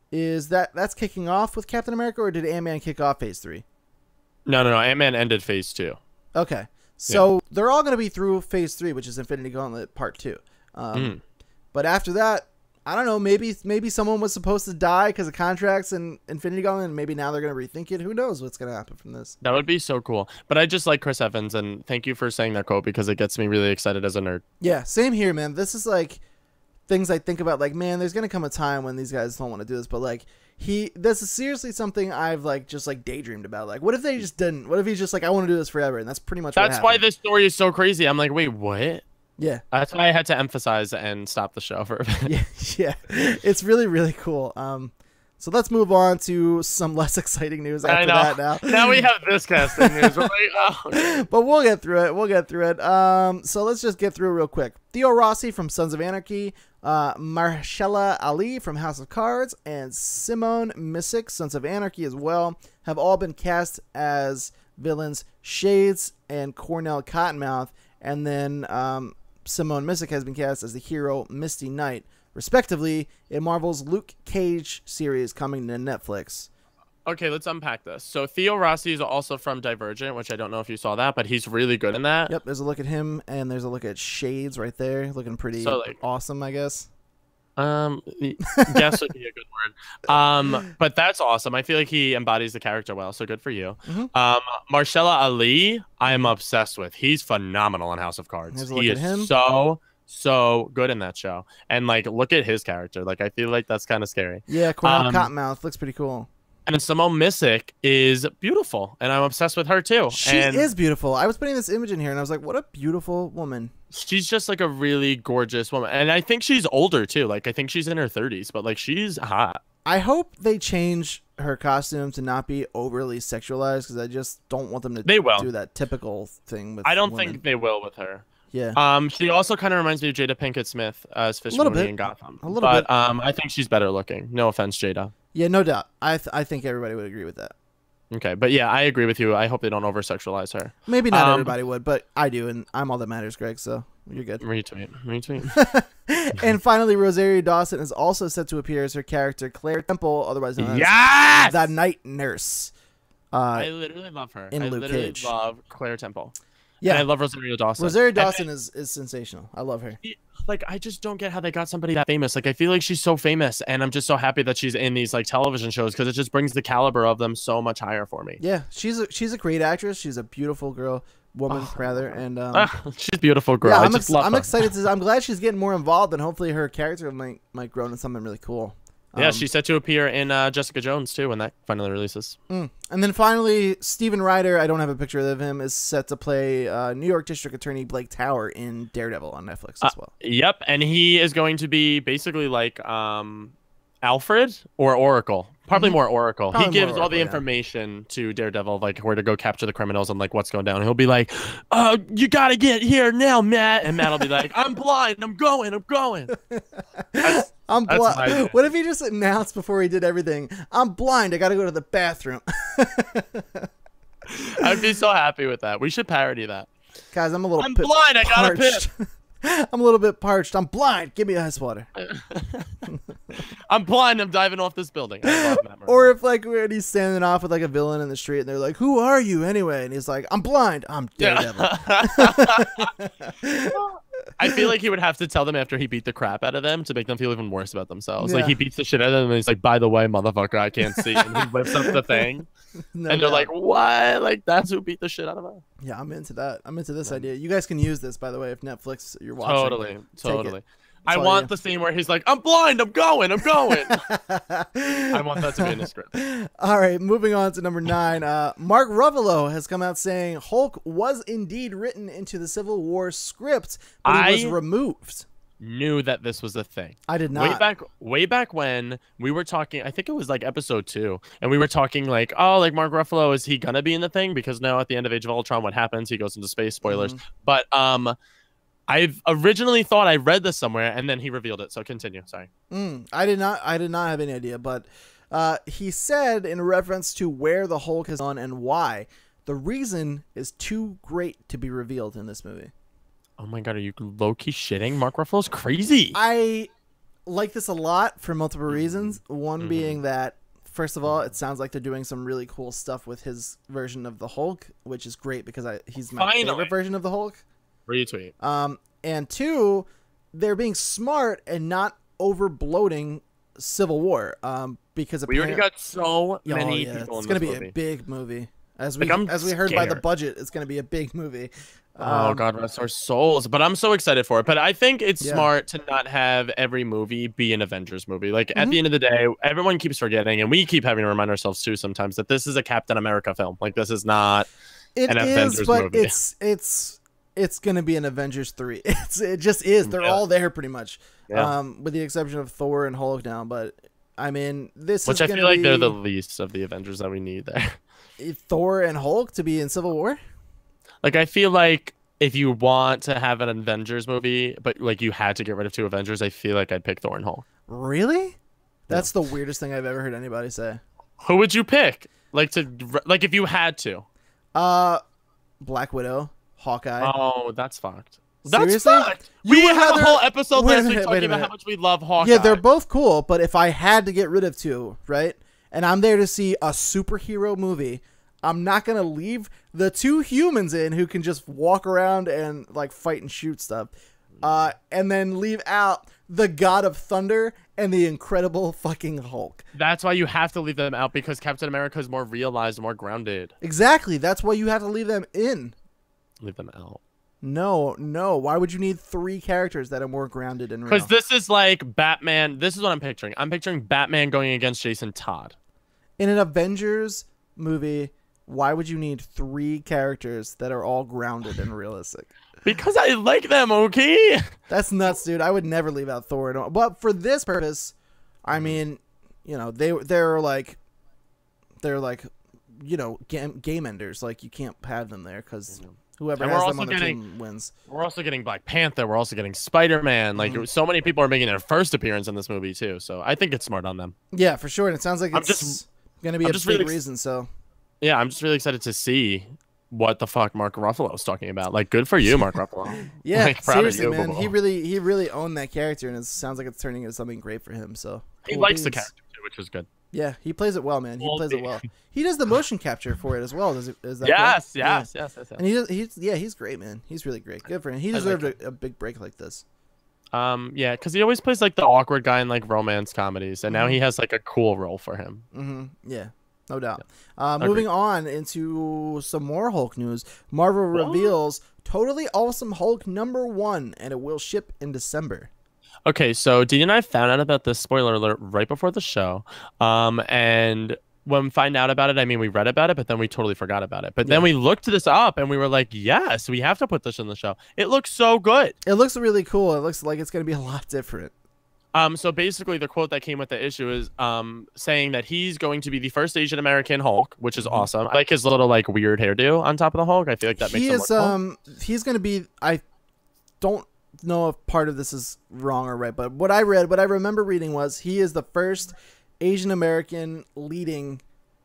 is that that's kicking off with Captain America, or did Ant-Man kick off Phase three? No, no, no. Ant-Man ended Phase two. Okay. So yeah. they're all going to be through Phase three, which is Infinity Gauntlet Part two. Um, mm. But after that, I don't know. Maybe maybe someone was supposed to die because of contracts and Infinity Gauntlet, and maybe now they're going to rethink it. Who knows what's going to happen from this? That would be so cool. But I just like Chris Evans, and thank you for saying that quote because it gets me really excited as a nerd. Yeah, same here, man. This is like things I think about. Like, man, there's going to come a time when these guys don't want to do this, but like he, this is seriously something I've like just like daydreamed about. Like, what if they just didn't? What if he's just like, I want to do this forever, and that's pretty much. That's what why this story is so crazy. I'm like, wait, what? Yeah, that's why I had to emphasize and stop the show for a bit. Yeah, yeah, it's really, really cool. Um, so let's move on to some less exciting news after that. Now, now we have this casting news. We're like, oh. But we'll get through it. We'll get through it. Um, so let's just get through it real quick. Theo Rossi from Sons of Anarchy, uh, Mahershala Ali from House of Cards, and Simone Missick, Sons of Anarchy as well, have all been cast as villains Shades and Cornell Cottonmouth, and then um. Simone Missick has been cast as the hero Misty Knight, respectively, in Marvel's Luke Cage series coming to Netflix. Okay, let's unpack this. So Theo Rossi is also from Divergent, which I don't know if you saw that, but he's really good in that. Yep, there's a look at him, and there's a look at Shades right there, looking pretty so, like, awesome, I guess. Um, guess would be a good word. Um, but that's awesome. I feel like he embodies the character well, so good for you. Mm-hmm. Um, Mahershala Ali, I am obsessed with. He's phenomenal in House of Cards. He is him. so so good in that show. And like, look at his character. Like, I feel like that's kind of scary. Yeah, Cornell um, Cottonmouth looks pretty cool. And Simone Missick is beautiful, and I'm obsessed with her too. She and is beautiful. I was putting this image in here, and I was like, what a beautiful woman. She's just like a really gorgeous woman. And I think she's older too. Like, I think she's in her thirties, but like, she's hot. I hope they change her costume to not be overly sexualized, because I just don't want them to they will. do that typical thing with I don't women. think they will with her. Yeah. Um, she also kind of reminds me of Jada Pinkett Smith as Fish Mooney in Gotham. A little but, bit. um, I think she's better looking. No offense, Jada. Yeah, no doubt. I th I think everybody would agree with that. Okay, but yeah, I agree with you. I hope they don't over sexualize her. Maybe not um, everybody would, but I do, and I'm all that matters, Greg. So you're good. Retweet, retweet. And finally, Rosario Dawson is also set to appear as her character Claire Temple, otherwise known yes! as the Night Nurse. Uh, I literally love her. In I Luke literally Cage. love Claire Temple. Yeah, and I love Rosario Dawson. Rosario Dawson and, is is sensational. I love her. Like, I just don't get how they got somebody that famous. Like, I feel like she's so famous, and I'm just so happy that she's in these like television shows, because it just brings the caliber of them so much higher for me. Yeah, she's a, she's a great actress. She's a beautiful girl, woman oh. rather, and um, ah, she's a beautiful girl. Yeah, I I'm, just ex love I'm her. excited. To, I'm glad she's getting more involved, and hopefully her character might might grow into something really cool. Yeah, Um, she's set to appear in uh, Jessica Jones too when that finally releases. Mm. And then finally, Steven Ryder, I don't have a picture of him, is set to play uh, New York District Attorney Blake Tower in Daredevil on Netflix as well. Uh, yep, and he is going to be basically like um, Alfred or Oracle. Probably mm-hmm. more Oracle. Probably he gives Oracle, all the yeah. information to Daredevil, like where to go capture the criminals and like what's going down. And he'll be like, "Oh, you gotta get here now, Matt." And Matt will be like, "I'm blind. I'm going. I'm going." That's, I'm blind. What if he just announced before he did everything, "I'm blind. I gotta go to the bathroom." I'd be so happy with that. We should parody that. Guys, I'm a little. I'm blind. I gotta piss. I'm a little bit parched. I'm blind. Give me ice water. I'm blind. I'm diving off this building. I love that or if like when he's standing off with like a villain in the street and they're like, "Who are you anyway?" And he's like, "I'm blind. I'm Daredevil." I feel like he would have to tell them after he beat the crap out of them to make them feel even worse about themselves. Yeah. Like he beats the shit out of them and he's like, "By the way, motherfucker, I can't see." And he lifts up the thing. No, and they're no. like, "What?" Like, that's who beat the shit out of him. Yeah, I'm into that. I'm into this yeah. idea. You guys can use this, by the way, if Netflix you're watching. Totally, totally. I want the scene where he's like, "I'm blind. I'm going. I'm going." I want that to be in the script. All right, moving on to number nine. Uh, Mark Ruffalo has come out saying Hulk was indeed written into the Civil War script, but I... he was removed. Knew that this was a thing. I did not. Way back, way back when we were talking, I think it was like episode two, and we were talking like, oh, like Mark Ruffalo, is he gonna be in the thing? Because now at the end of Age of Ultron, what happens? He goes into space. Spoilers. Mm. But um, I've originally thought I read this somewhere, and then he revealed it. So continue. Sorry. Mm, I did not. I did not have any idea, but uh, he said in reference to where the Hulk has gone and why, the reason is too great to be revealed in this movie. Oh my god, are you low-key shitting? Mark Ruffalo's crazy. I like this a lot for multiple reasons. One Mm-hmm. being that, first of all, it sounds like they're doing some really cool stuff with his version of the Hulk, which is great because I he's my Finally. favorite version of the Hulk. Retweet. Um, and two, they're being smart and not over bloating Civil War. Um, because We already got so Oh, many yeah, people it's in gonna this be movie. a big movie. As we Like, I'm as we heard by the scared. budget, it's gonna be a big movie. Oh Um, God, rest our souls! But I'm so excited for it. But I think it's Yeah. smart to not have every movie be an Avengers movie. Like at Mhm. the end of the day, everyone keeps forgetting, and we keep having to remind ourselves too sometimes that this is a Captain America film. Like this is not It an is, Avengers but movie. it's it's it's gonna be an Avengers three. It's it just is. They're Yeah. all there pretty much, Yeah. um, with the exception of Thor and Hulk now. But I mean, this Which is I gonna feel like be they're the least of the Avengers that we need there. Thor and Hulk to be in Civil War. Like I feel like if you want to have an Avengers movie, but like you had to get rid of two Avengers, I feel like I'd pick Thor and Hulk. Really? That's the weirdest thing I've ever heard anybody say. Who would you pick? Like to like if you had to? Uh, Black Widow, Hawkeye. Oh, that's fucked. That's Seriously? fucked. You We would had a rather- whole episode Wait a last week minute, wait talking a about how minute. much we love Hawkeye. Yeah, they're both cool, but if I had to get rid of two, right, and I'm there to see a superhero movie, I'm not gonna leave the two humans in who can just walk around and like fight and shoot stuff, uh, and then leave out the God of Thunder and the Incredible fucking Hulk. That's why you have to leave them out because Captain America is more realized, more grounded. Exactly. That's why you have to leave them in. Leave them out. No, no. Why would you need three characters that are more grounded and real? Because this is like Batman. This is what I'm picturing. I'm picturing Batman going against Jason Todd. In an Avengers movie, why would you need three characters that are all grounded and realistic? Because I like them, okay? That's nuts, dude. I would never leave out Thor. And all. But for this purpose, I mean, you know, they they're like, they're like, you know, game, game enders. Like you can't have them there because whoever And has we're them on also the getting- team wins. We're also getting Black Panther. We're also getting Spider-Man. Like Mhm. so many people are making their first appearance in this movie too. So I think it's smart on them. Yeah, for sure. And it sounds like I'm it's just- gonna be I'm a just big really ex- reason. So Yeah, I'm just really excited to see what the fuck Mark Ruffalo is talking about. Like, good for you, Mark Ruffalo. yeah, Like, proud of seriously, you, man. boo-boo. He really he really owned that character, and it sounds like it's turning into something great for him. So He cool likes the beans. character too, which is good. Yeah, he plays it well, man. He Cool plays it beans. well. He does the motion capture for it as well. Does it? Is that Yes, correct? Yeah. yes, yes, yes, yes. And he does, he's yeah he's great, man. He's really great. Good for him. He I like deserved a, a big break like this. Um, yeah, because he always plays like the awkward guy in like romance comedies, and now Mhm. he has like a cool role for him. Mm-hmm. Yeah, no doubt. Uh, Agreed. moving on into some more Hulk news. Marvel reveals totally awesome Hulk number one, and it will ship in December. Okay, so Dean and I found out about this spoiler alert right before the show. Um, and when we find out about it, I mean, we read about it, but then we totally forgot about it. But then Yeah. we looked this up and we were like, yes, we have to put this in the show. It looks so good. It looks really cool. It looks like it's going to be a lot different. Um, so basically, the quote that came with the issue is um saying that he's going to be the first Asian American Hulk, which is awesome. I like his little like weird hairdo on top of the Hulk. I feel like that makes he him is look cool. um he's going to be. I don't know if part of this is wrong or right, but what I read, what I remember reading was he is the first Asian American leading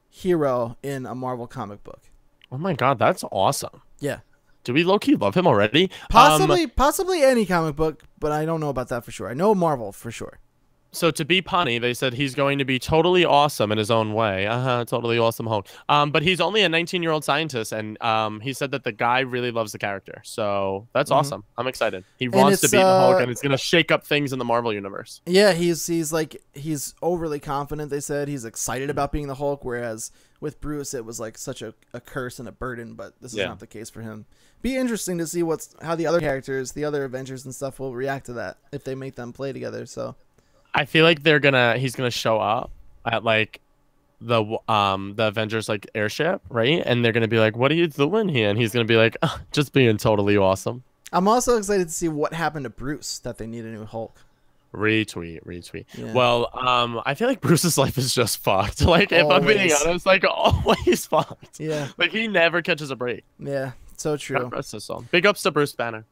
hero in a Marvel comic book. Oh my god, that's awesome. Yeah. Do we low key love him already? Possibly, Um, possibly any comic book, but I don't know about that for sure. I know Marvel for sure. so to be punny, they said he's going to be totally awesome in his own way. Uh huh. Totally awesome Hulk. Um, but he's only a nineteen-year-old scientist, and um, he said that the guy really loves the character. So that's Mhm. awesome. I'm excited. He wants to it's, beat the Hulk, uh, and it's gonna shake up things in the Marvel universe. Yeah, he's he's like he's overly confident. They said he's excited about being the Hulk, whereas with Bruce it was like such a, a curse and a burden. But this is Yeah. not the case for him. Be interesting to see what's how the other characters, the other Avengers and stuff, will react to that if they make them play together. So I feel like they're gonna he's gonna show up at like the um the Avengers like airship, right? And they're gonna be like, "What are you doing here?" And he's gonna be like, "Uh, "Just being totally awesome." I'm also excited to see what happened to Bruce that they need a new Hulk. Retweet, retweet. Yeah. Well, um, I feel like Bruce's life is just fucked. Like, if I'm being Always. honest, like always fucked. Yeah, Like he never catches a break. yeah, so true. God rest his soul. Big ups to Bruce Banner.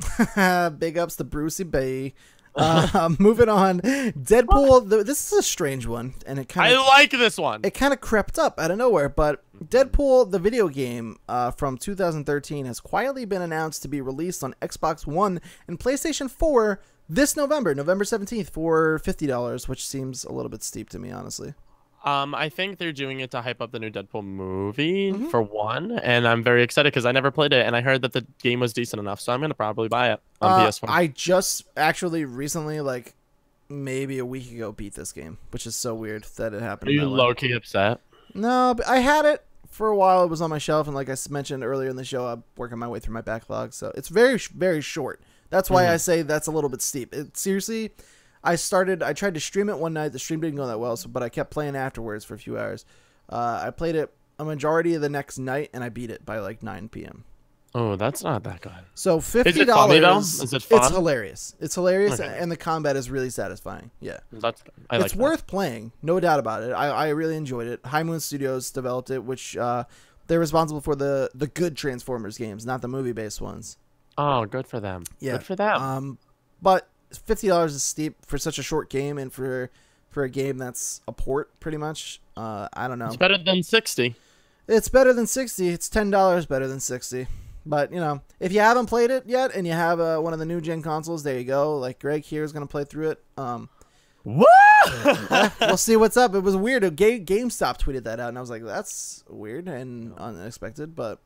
Big ups to Brucey Bay. Uh, moving on, Deadpool. The, this is a strange one, and it kind I of like this one. it kind of crept up out of nowhere. But Deadpool, the video game uh, from two thousand thirteen, has quietly been announced to be released on Xbox One and PlayStation four This November, November seventeenth, for fifty dollars, which seems a little bit steep to me, honestly. Um, I think they're doing it to hype up the new Deadpool movie Mm-hmm. for one, and I'm very excited because I never played it, and I heard that the game was decent enough, so I'm gonna probably buy it on Uh, P S four. I just actually recently, like maybe a week ago, beat this game, which is so weird that it happened. Are you that way. low key upset? No, but I had it for a while. It was on my shelf, and like I mentioned earlier in the show, I'm working my way through my backlog, so it's very, very short. That's why mm-hmm. I say that's a little bit steep. It seriously. I started, I tried to stream it one night. The stream didn't go that well, so but I kept playing afterwards for a few hours. Uh, I played it a majority of the next night, and I beat it by like nine p m Oh, that's not that good. So fifty dollars. Is it funny, though? Is it fun? It's hilarious. It's hilarious, Okay. and the combat is really satisfying. Yeah. That's I like It's that. worth playing, no doubt about it. I, I really enjoyed it. High Moon Studios developed it, which uh, they're responsible for the, the good Transformers games, not the movie-based ones. Oh, good for them. Yeah. Good for them. Um, but fifty dollars is steep for such a short game, and for for a game that's a port, pretty much. Uh, I don't know. It's better than sixty. It's better than sixty. It's ten dollars better than sixty. But, you know, if you haven't played it yet and you have uh, one of the new gen consoles, there you go. Like, Greg here is going to play through it. Um, Woo! yeah, we'll see what's up. It was weird. Ga- GameStop tweeted that out, and I was like, that's weird and unexpected, but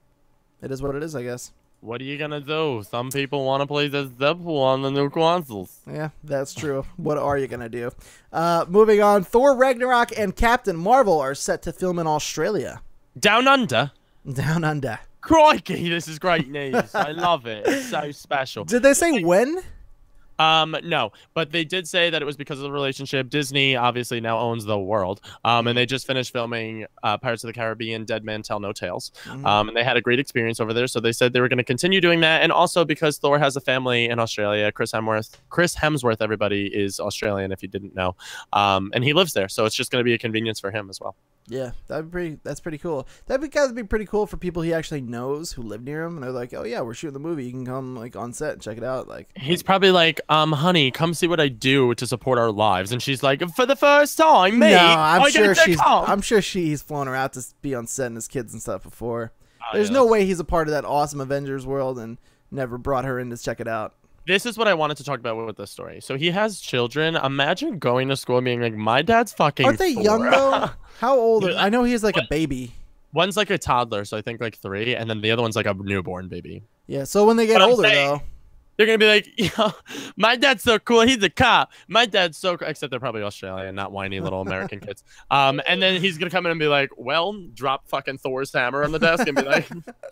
it is what it is, I guess. What are you gonna do? Some people want to play this Deadpool on the new consoles. Yeah, that's true. What are you gonna do? Uh, moving on, Thor Ragnarok and Captain Marvel are set to film in Australia. Down under? Down under. Crikey, this is great news. I love it. It's so special. Did they say when? Um, no, but they did say that it was because of the relationship. Disney obviously now owns the world. Um, and they just finished filming uh, Pirates of the Caribbean, Dead Man Tell No Tales. Mm-hmm. Um, and they had a great experience over there. So they said they were going to continue doing that. And also because Thor has a family in Australia, Chris Hemsworth, Chris Hemsworth, everybody is Australian if you didn't know. Um, and he lives there. So it's just going to be a convenience for him as well. Yeah, that'd be pretty, that's pretty cool. That'd be, gotta be pretty cool for people he actually knows who live near him, and they're like, "Oh yeah, we're shooting the movie. You can come like on set and check it out." Like, he's probably like, "Um, honey, come see what I do to support our lives." And she's like, "For the first time, mate." No, I'm I sure she's. Come. I'm sure she's flown her out to be on set and his kids and stuff before. Oh, There's yeah, no that's... way he's a part of that awesome Avengers world and never brought her in to check it out. This is what I wanted to talk about with this story. So he has children. Imagine going to school and being like, "My dad's fucking." Aren't they Thor. young though? How old? Are, Yeah. I know he's like What? a baby. One's like a toddler, so I think like three, and then the other one's like a newborn baby. Yeah. So when they get But I'm older saying- though, They're gonna be like, you know, my dad's so cool. He's a cop. My dad's so cool. Except they're probably Australian, not whiny little American kids. Um, and then he's gonna come in and be like, well, drop fucking Thor's hammer on the desk and be like,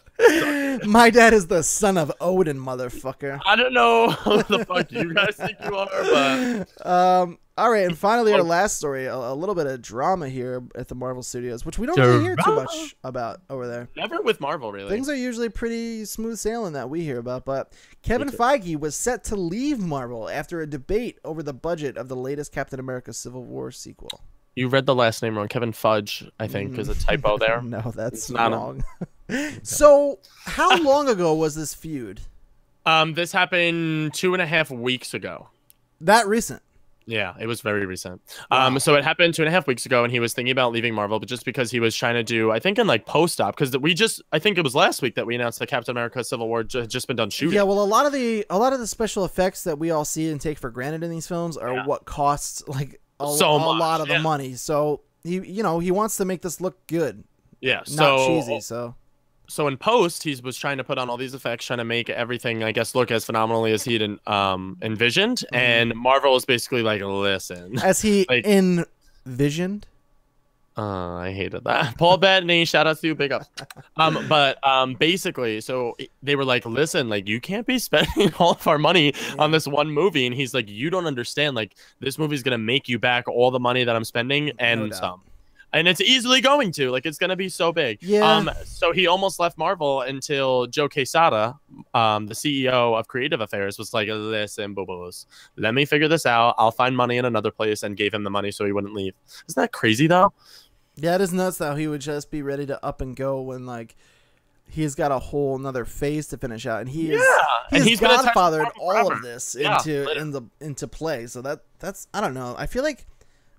my dad is the son of Odin, motherfucker. I don't know who the fuck you guys think you are, but Um. All right, and finally, our last story, a, a little bit of drama here at the Marvel Studios, which we don't really hear too Drama? much about over there. never with Marvel really. Things are usually pretty smooth sailing that we hear about, but Kevin too. Feige was set to leave Marvel after a debate over the budget of the latest Captain America Civil War sequel. You read the last name wrong. Kevin Fudge, I think, is a typo there. No, that's It's not a- wrong. So, how long ago was this feud? Um, this happened two and a half weeks ago. That recent? Yeah, it was very recent. Wow. Um, so it happened two and a half weeks ago, and he was thinking about leaving Marvel, but just because he was trying to do, I think in like post-op, because we just, I think it was last week that we announced that Captain America: Civil War ju- had just been done shooting. Yeah, well, a lot of the a lot of the special effects that we all see and take for granted in these films are Yeah. what costs like a, So a much, lot of yeah. the money. So he, you know, he wants to make this look good, yeah. not So cheesy. So. so in post, he was trying to put on all these effects, trying to make everything, I guess, look as phenomenally as he'd um envisioned. Mm-hmm. And Marvel was basically like, listen. As he Like- envisioned. Uh, I hated that. Paul Bettany, shout out to you, big up. Um, but um, basically, so they were like, listen, like you can't be spending all of our money on this one movie. And he's like, you don't understand. Like this movie's gonna make you back all the money that I'm spending and doubt. some. And it's easily going to. Like it's gonna be so big. Yeah. Um. So he almost left Marvel until Joe Quesada, um, the C E O of Creative Affairs, was like, listen, boo-boos, let me figure this out. I'll find money in another place, and gave him the money so he wouldn't leave. Isn't that crazy though? Yeah, it is nuts though. He would just be ready to up and go when like he's got a whole another phase to finish out, and he is Yeah, he and has he's gonna touch godfathered Marvel all forever. of this Yeah, into literally. into into play. So that that's I don't know. I feel like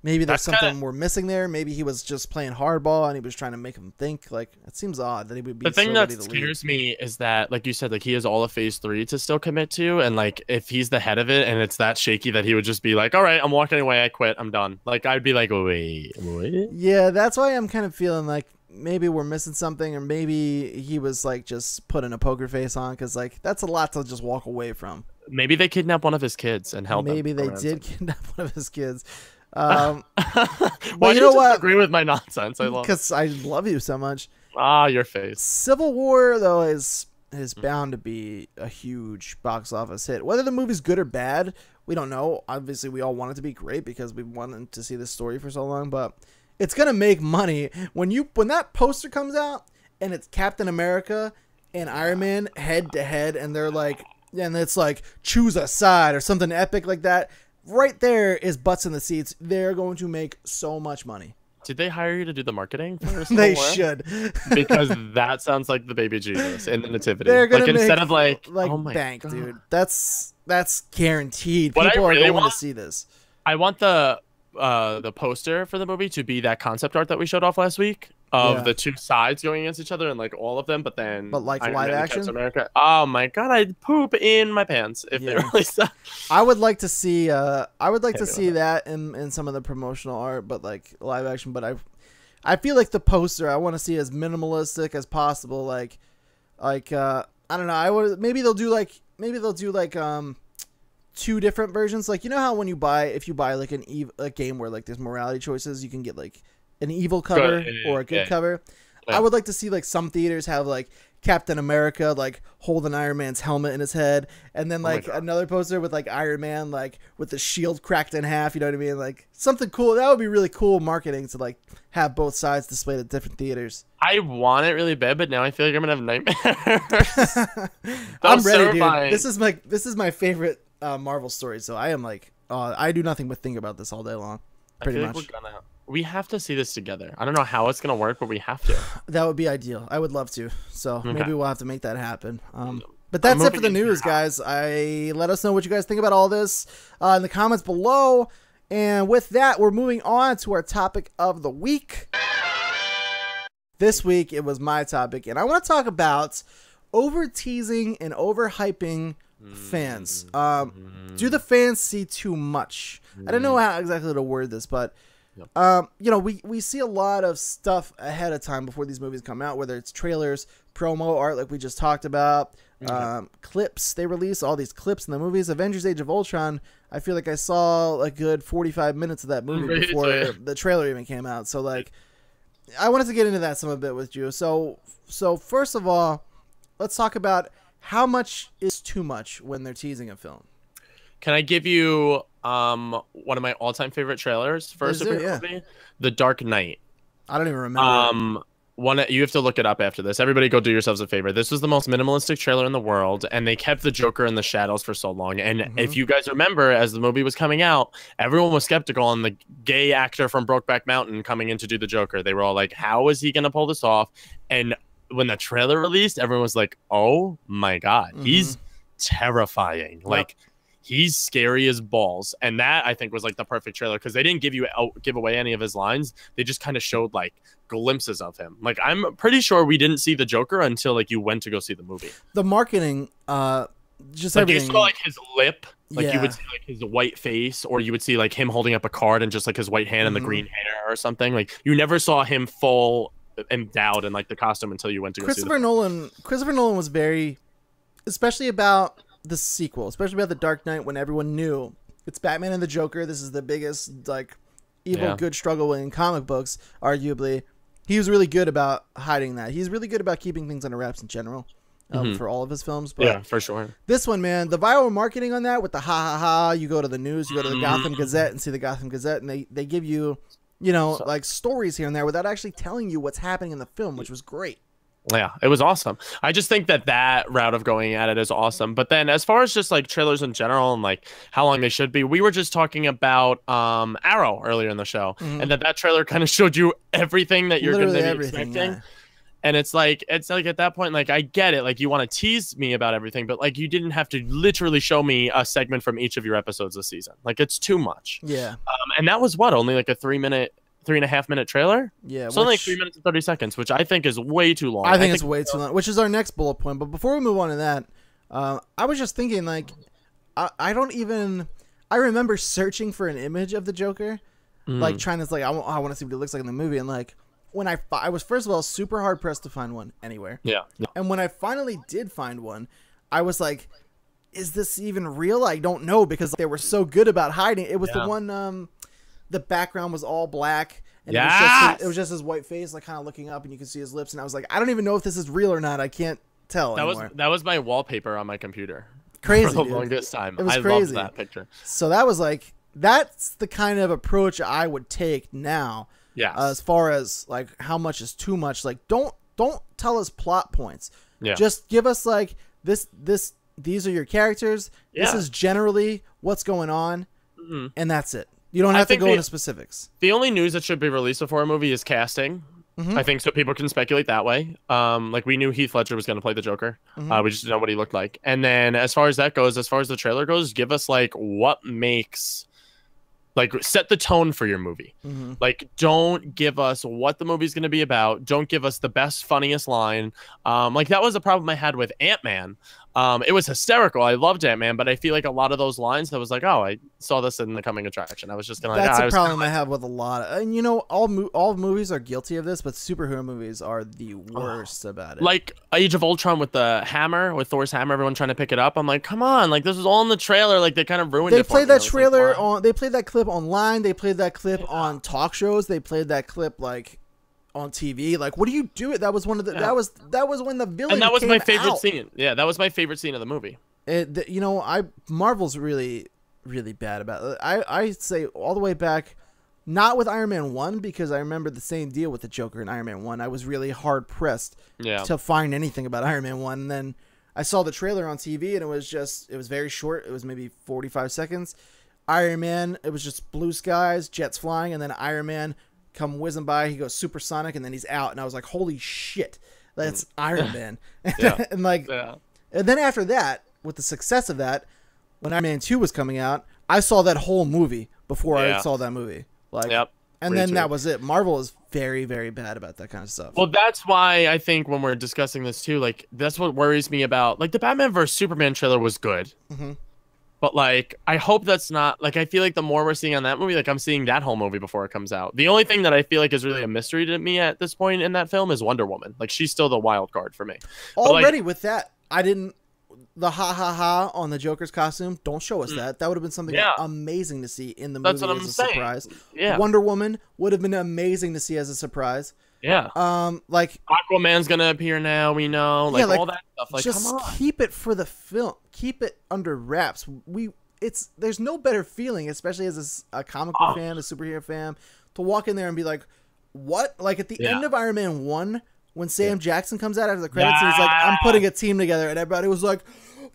Maybe there's That's something kinda, we're missing there. Maybe he was just playing hardball and he was trying to make him think. Like, it seems odd that he would be the thing so that ready to leave. scares me is that, like you said, like he has all of phase three to still commit to, and like if he's the head of it and it's that shaky that he would just be like, all right, I'm walking away, I quit, I'm done. Like I'd be like, wait, wait. Yeah, that's why I'm kind of feeling like maybe we're missing something, or maybe he was like just putting a poker face on, because like that's a lot to just walk away from. Maybe they kidnapped one of his kids and held Maybe them. they for did ransom. kidnap one of his kids. Um, Why you do know you what? agree with my nonsense? I love it. Because I love you so much. Ah, your face. Civil War though is is Mm. bound to be a huge box office hit. Whether the movie's good or bad, we don't know. Obviously, we all want it to be great because we wanted to see this story for so long. But it's gonna make money when you when that poster comes out and it's Captain America and Iron Man head to head, and they're like, and it's like choose a side or something epic like that. Right there is butts in the seats. They're going to make so much money. Did they hire you to do the marketing for Civil They War? should. Because that sounds like the baby Jesus in the nativity. They're gonna like make, instead of like, like oh my bank, God. dude. That's that's guaranteed. What I People really are going want- to see this. I want the uh the poster for the movie to be that concept art that we showed off last week of Yeah. the two sides going against each other and like all of them, but then But, like, Iron live Man and action? Captain America. Oh my God, I'd poop in my pants if they Yeah. released that. I would like to see. Uh, I would like Can't to do see that in in some of the promotional art, but like live action. But I, I feel like the poster I want to see as minimalistic as possible. Like, like uh, I don't know. I would maybe they'll do like maybe they'll do like um. two different versions. Like, you know how when you buy, if you buy like an ev- a game where like there's morality choices, you can get like an evil cover Good, yeah, or a good yeah. cover. Yeah. I would like to see like some theaters have like Captain America like holding Iron Man's helmet in his head, and then Oh my like God. another poster with like Iron Man like with the shield cracked in half. You know what I mean? Like something cool. That would be really cool marketing to like have both sides displayed at different theaters. I want it really bad, but now I feel like I'm gonna have nightmares. I'm Those ready, terrifying. dude. This is my this is my favorite uh, Marvel story. So I am like, uh, I do nothing but think about this all day long. Pretty I feel much. like we're gonna. We have to see this together. I don't know how it's gonna work, but we have to. That would be ideal. I would love to. So Okay. maybe we'll have to make that happen. Um, but that's I'm it for the moving into news, your guys. I let us know what you guys think about all this uh, in the comments below. And with that, we're moving on to our topic of the week. This week, it was my topic, and I want to talk about over teasing and overhyping fans. Um, do the fans see too much? I don't know how exactly to word this, but Yep. um, you know, we, we see a lot of stuff ahead of time before these movies come out, whether it's trailers, promo art, like we just talked about, um, clips they release, all these clips in the movies. Avengers: Age of Ultron, I feel like I saw a good forty-five minutes of that movie Right, before yeah. the trailer even came out. So like, I wanted to get into that some a bit with you. So so first of all, let's talk about how much is too much when they're teasing a film. Can I give you um one of my all-time favorite trailers for a Is it? superhero Yeah. movie? The Dark Knight. I don't even remember. Um, one you have to look it up after this. Everybody, go do yourselves a favor. This was the most minimalistic trailer in the world, and they kept the Joker in the shadows for so long. And Mhm. if you guys remember, as the movie was coming out, everyone was skeptical on the gay actor from Brokeback Mountain coming in to do the Joker. They were all like, "How is he gonna pull this off?" And when the trailer released, everyone was like, "Oh my God, Mhm. he's terrifying!" Like. He's scary as balls, and that I think was like the perfect trailer because they didn't give you out, give away any of his lines. They just kind of showed like glimpses of him. Like I'm pretty sure we didn't see the Joker until like you went to go see the movie. The marketing, uh, just Like everything. you saw like his lip, like Yeah. you would see like his white face, or you would see like him holding up a card and just like his white hand and Mhm. the green hair or something. Like you never saw him full endowed in like the costume until you went to go see Christopher the Nolan. Christopher Nolan was very, especially about the sequel, especially about the Dark Knight, when everyone knew it's Batman and the Joker. This is the biggest like evil Yeah. good struggle in comic books, arguably. He was really good about hiding that. He's really good about keeping things under wraps in general, um, Mhm. for all of his films. But yeah, for sure. this one, man, the viral marketing on that with the ha ha ha. You go to the news, you go to the Mhm. Gotham Gazette and see the Gotham Gazette, and they they give you, you know, So- like stories here and there without actually telling you what's happening in the film, which was great. Yeah, it was awesome. I just think that that route of going at it is awesome. But then as far as just like trailers in general and like how long they should be, we were just talking about um Arrow earlier in the show, Mhm. and that that trailer kind of showed you everything that you're going Literally to be everything, expecting. yeah. And it's like, it's like at that point, like, I get it. Like, you want to tease me about everything, but like, you didn't have to literally show me a segment from each of your episodes this season. Like, it's too much. Yeah. Um, and that was what, only like a three minute, three and a half minute trailer? Yeah. So which, only like three minutes and thirty seconds, which I think is way too long. I think, I think it's way too long, which is our next bullet point. But before we move on to that, uh, I was just thinking, like, I, I don't even, I remember searching for an image of the Joker, mm. like trying to, like, I, I want to see what he looks like in the movie. And like, when I, I was, first of all, super hard pressed to find one anywhere. Yeah. yeah. And when I finally did find one, I was like, is this even real? I don't know, because they were so good about hiding. It was yeah. the one, um, the background was all black. And yes! it, was just his, it was just his white face, like kind of looking up, and you could see his lips. And I was like, I don't even know if this is real or not. I can't tell that anymore. Was, that was my wallpaper on my computer. Crazy, for the dude. longest time. It was I crazy. loved that picture. So that was like, that's the kind of approach I would take now. Yeah. Uh, as far as like how much is too much. Like, don't don't tell us plot points. Yeah. Just give us like this this these are your characters. Yeah. This is generally what's going on, mm-hmm. and that's it. You don't have to go the, into specifics. The only news that should be released before a movie is casting. Mm-hmm. I think so people can speculate that way. Um, like we knew Heath Ledger was going to play the Joker. Mm-hmm. Uh, we just didn't know what he looked like. And then as far as that goes, as far as the trailer goes, give us like what makes, like set the tone for your movie. Mm-hmm. Like don't give us what the movie's going to be about. Don't give us the best, funniest line. Um, like that was a problem I had with Ant-Man. Um, it was hysterical. I loved Ant-Man, but I feel like a lot of those lines, I was like, oh, I saw this in the coming attraction. I was just gonna. That's like, a ah, problem I, I have with a lot of, and you know, all mo- all movies are guilty of this, but superhero movies are the worst oh, about it. Like Age of Ultron with the hammer, with Thor's hammer, everyone trying to pick it up. I'm like, come on, like this was all in the trailer. Like they kind of ruined. They it played for that me. trailer like, on. They played that clip online. They played that clip yeah. on talk shows. They played that clip like on T V. Like, what do you do? That was one of the. Yeah. That was that was when the villain. And that was came my favorite out. scene. Yeah, that was my favorite scene of the movie. It, the, you know, I Marvel's really, really bad about it. I I say all the way back, not with Iron Man one, because I remember the same deal with the Joker in Iron Man one. I was really hard pressed yeah. to find anything about Iron Man one, and then I saw the trailer on T V, and it was just it was very short. It was maybe forty-five seconds. Iron Man, it was just blue skies, jets flying, and then Iron Man come whizzing by. He goes supersonic, and then he's out, and I was like, holy shit, that's Iron Man. Yeah. and like, yeah. and then after that, with the success of that, when Iron Man two was coming out, I saw that whole movie before yeah. I saw that movie. Like, yep. and Pretty then true. that was it. Marvel is very, very bad about that kind of stuff. Well, that's why I think when we're discussing this too, like that's what worries me about. Like the Batman versus Superman trailer was good, mm-hmm. but like I hope that's not like I feel like the more we're seeing on that movie, like I'm seeing that whole movie before it comes out. The only thing that I feel like is really a mystery to me at this point in that film is Wonder Woman. Like she's still the wild card for me. Already like, with that, I didn't. The ha ha ha on the Joker's costume. Don't show us that. That would have been something yeah. amazing to see in the That's movie what as I'm a saying. surprise. Yeah. Wonder Woman would have been amazing to see as a surprise. Yeah. Um, like Aquaman's gonna appear now. We know, like, yeah, like all that stuff. Like, just come on. keep it for the film. Keep it under wraps. We, it's there's no better feeling, especially as a, a comic book oh. fan, a superhero fan, to walk in there and be like, what? Like at the yeah. end of Iron Man one, when Sam yeah. Jackson comes out after the credits, yeah. and he's like, I'm putting a team together, and everybody was like,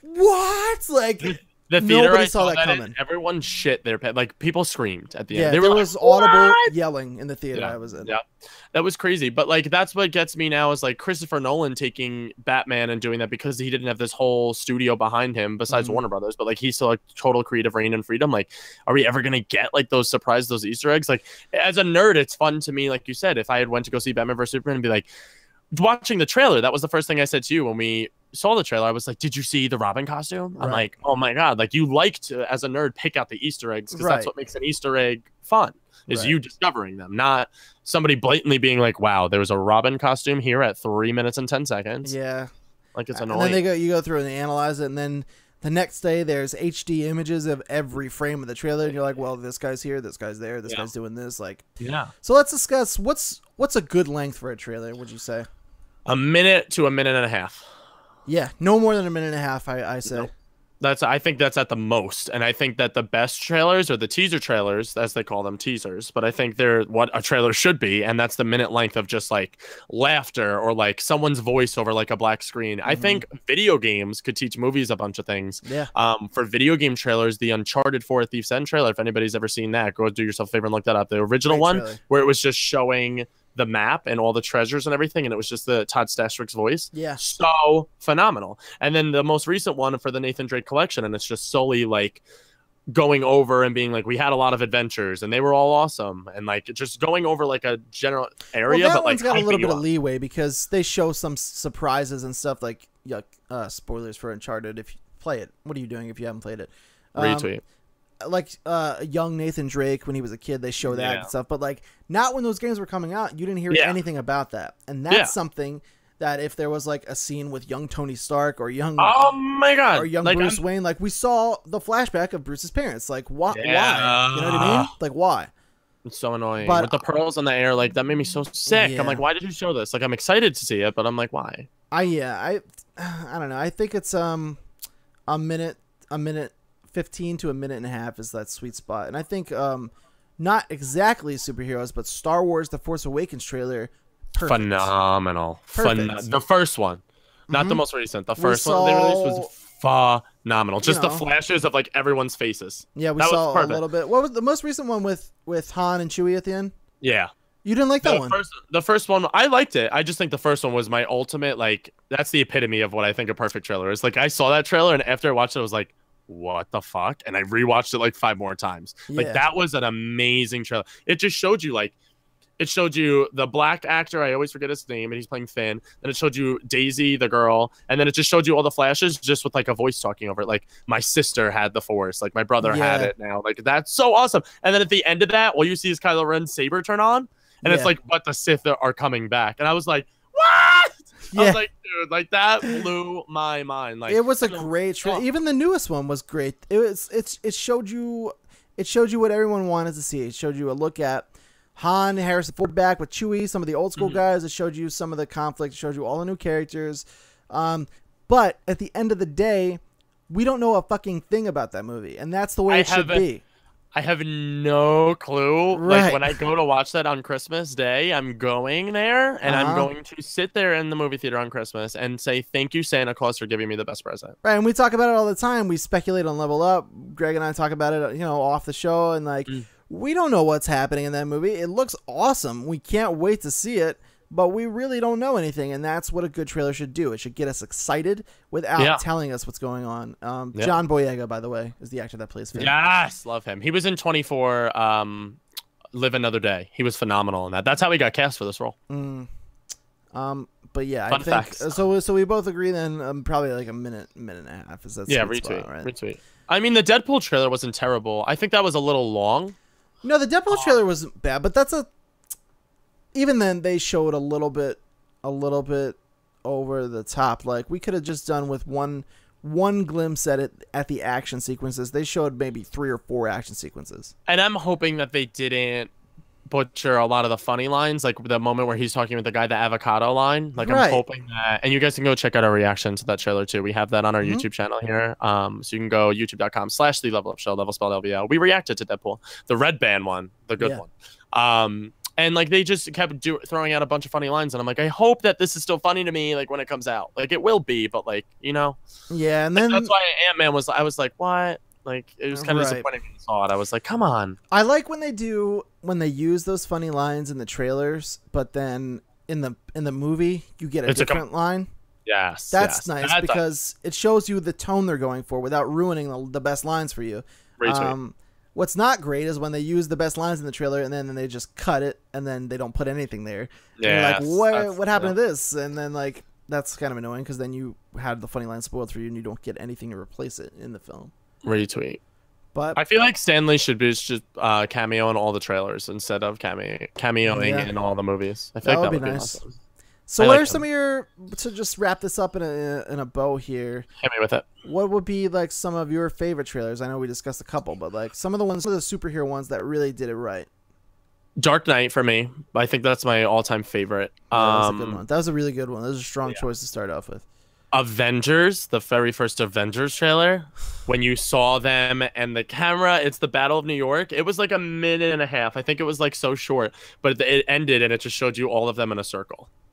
what? Like the theater nobody I saw that, that coming. In, everyone shit their pet. Like people screamed at the yeah, end. They there were was like, audible what? yelling in the theater yeah. I was in. Yeah, that was crazy. But like that's what gets me now is like Christopher Nolan taking Batman and doing that because he didn't have this whole studio behind him besides mm-hmm. Warner Brothers. But like he's still like total creative reign and freedom. Like, are we ever gonna get like those surprises, those Easter eggs? Like as a nerd, it's fun to me. Like you said, if I had went to go see Batman versus Superman and be like. Watching the trailer, that was the first thing I said to you when we saw the trailer. I was like, did you see the Robin costume? Right. I'm like, oh my God. Like you like to, as a nerd, pick out the Easter eggs because right. that's what makes an Easter egg fun is right. you discovering them, not somebody blatantly being like, wow, there was a Robin costume here at three minutes and ten seconds. Yeah. Like it's annoying. And then they go, you go through and they analyze it. And then the next day there's H D images of every frame of the trailer. And you're like, well, this guy's here. This guy's there. This yeah. guy's doing this. Like, yeah. So let's discuss what's, what's a good length for a trailer. Would you say? A minute to a minute and a half. Yeah, no more than a minute and a half, I, I say. Nope. That's I think that's at the most. And I think that the best trailers are the teaser trailers, as they call them, teasers. But I think they're what a trailer should be. And that's the minute length of just like laughter or like someone's voice over like a black screen. Mm-hmm. I think video games could teach movies a bunch of things. Yeah. Um, for video game trailers, the Uncharted four Thief's End trailer, if anybody's ever seen that, go do yourself a favor and look that up. The original Great one trailer. where it was just showing the map and all the treasures and everything, and it was just the Todd Stashwick's voice. Yeah. So phenomenal. And then the most recent one for the Nathan Drake collection, and it's just solely like going over and being like, we had a lot of adventures and they were all awesome, and like just going over like a general area. Well, that but one's like got a little bit up. of leeway because they show some surprises and stuff like yuck, uh, spoilers for Uncharted. If you play it, what are you doing if you haven't played it? Um, Retweet. Like uh, young Nathan Drake when he was a kid, they show that Yeah. and stuff. But like not when those games were coming out, you didn't hear Yeah. anything about that. And that's Yeah. something that if there was like a scene with young Tony Stark or young Oh my god, or young like, Bruce I'm, Wayne, like we saw the flashback of Bruce's parents. Like why? Yeah. Why? You know what I mean? Like why? It's so annoying. But- with the pearls in the air, like that made me so sick. Yeah. I'm like, why did you show this? Like I'm excited to see it, but I'm like, why? I yeah I I don't know. I think it's um a minute a minute fifteen to a minute and a half is that sweet spot, and I think um not exactly superheroes, but Star Wars: The Force Awakens trailer. Perfect. Phenomenal. Perfect. Phen- the first one, not the Mhm. most recent. The We first one they released saw- was phenomenal. Just know. the flashes of like everyone's faces. Yeah, we That was saw a perfect. little bit. What was the most recent one with with Han and Chewie at the end? Yeah. You didn't like that The one? first, the first one, I liked it. I just think the first one was my ultimate, like, that's the epitome of what I think a perfect trailer is. Like, I saw that trailer, and after I watched it, I was like, what the fuck? And I rewatched it like five more times. Like, Yeah. that was an amazing trailer. It just showed you, like, it showed you the black actor, I always forget his name, and he's playing Finn. Then it showed you Daisy, the girl, and then it just showed you all the flashes just with, like, a voice talking over it. Like, my sister had the Force. Like, my brother had Yeah. it now. Like, that's so awesome. And then at the end of that, all you see is Kylo Ren's saber turn on. And it's Yeah. like, but the Sith are coming back. And I was like, what? Yeah. I was like, dude, like that blew my mind. Like It was a I don't- great trailer. oh. Even the newest one was great. It was it's it showed you it showed you what everyone wanted to see. It showed you a look at Han, Harrison Ford back with Chewie, some of the old school Mhm. guys. It showed you some of the conflict. It showed you all the new characters. Um, but at the end of the day, we don't know a fucking thing about that movie, and that's the way I it should haven't- be. I have no clue. Right. Like when I go to watch that on Christmas Day, I'm going there and Uh-huh. I'm going to sit there in the movie theater on Christmas and say, thank you, Santa Claus, for giving me the best present. Right, and we talk about it all the time. We speculate on Level Up. Greg and I talk about it, you know, off the show, and like Mm. we don't know what's happening in that movie. It looks awesome. We can't wait to see it, but we really don't know anything, and that's what a good trailer should do. It should get us excited without Yeah. telling us what's going on. Um, Yeah. John Boyega, by the way, is the actor that plays Finn. Yes, love him. He was in twenty-four um, Live Another Day. He was phenomenal in that. That's how he got cast for this role. Mm. Um, but yeah, Fun I think facts. so. So we both agree then. Um, probably like a minute, minute and a half. Is that Yeah, sweet retweet, spot, right? retweet. I mean, the Deadpool trailer wasn't terrible. I think that was a little long. No, the Deadpool trailer wasn't bad, but that's a. Even then, they showed a little bit, a little bit over the top. Like we could have just done with one, one glimpse at it at the action sequences. They showed maybe three or four action sequences. And I'm hoping that they didn't butcher a lot of the funny lines, like the moment where he's talking with the guy, the avocado line. Like Right. I'm hoping that, and you guys can go check out our reaction to that trailer too. We have that on our Mhm. YouTube channel here. Um, so you can go youtube.com slash the level up show, level spelled L V L. We reacted to Deadpool, the red band one, the good Yeah. one. Um, and like they just kept do- throwing out a bunch of funny lines, and I'm like, I hope that this is still funny to me, like when it comes out. Like it will be, but like you know, Yeah, and like, then that's why Ant Man was. I was like, what? Like it was kind of Right. disappointing when I saw it. I was like, come on. I like when they do when they use those funny lines in the trailers, but then in the in the movie you get a It's a com- different line. Yes, That's yes. nice That's a- because it shows you the tone they're going for without ruining the, the best lines for you. Retweet. Um, what's not great is when they use the best lines in the trailer and then, then they just cut it and then they don't put anything there. And you're like, Yes, what that's- what happened yeah. to this? And then like that's kind of annoying because then you had the funny line spoiled for you and you don't get anything to replace it in the film. Retweet. But I feel like Stanley should be just uh, cameo in all the trailers instead of cameo cameoing Yeah. in all the movies. I feel That like would that be would be nice. awesome. so I what like are some him. of your to just wrap this up in a in a bow here? Hit me with it. What would be like some of your favorite trailers? I know we discussed a couple, but like some of the ones, some of the superhero ones that really did it right. Dark Knight for me. I think that's my all-time favorite. Yeah, that was a good Um, one. That was a really good one. That was a strong yeah. choice to start off with. Avengers, the very first Avengers trailer, when you saw them and the camera, it's the Battle of New York. It was like a minute and a half. I think it was like so short, but it ended and it just showed you all of them in a circle.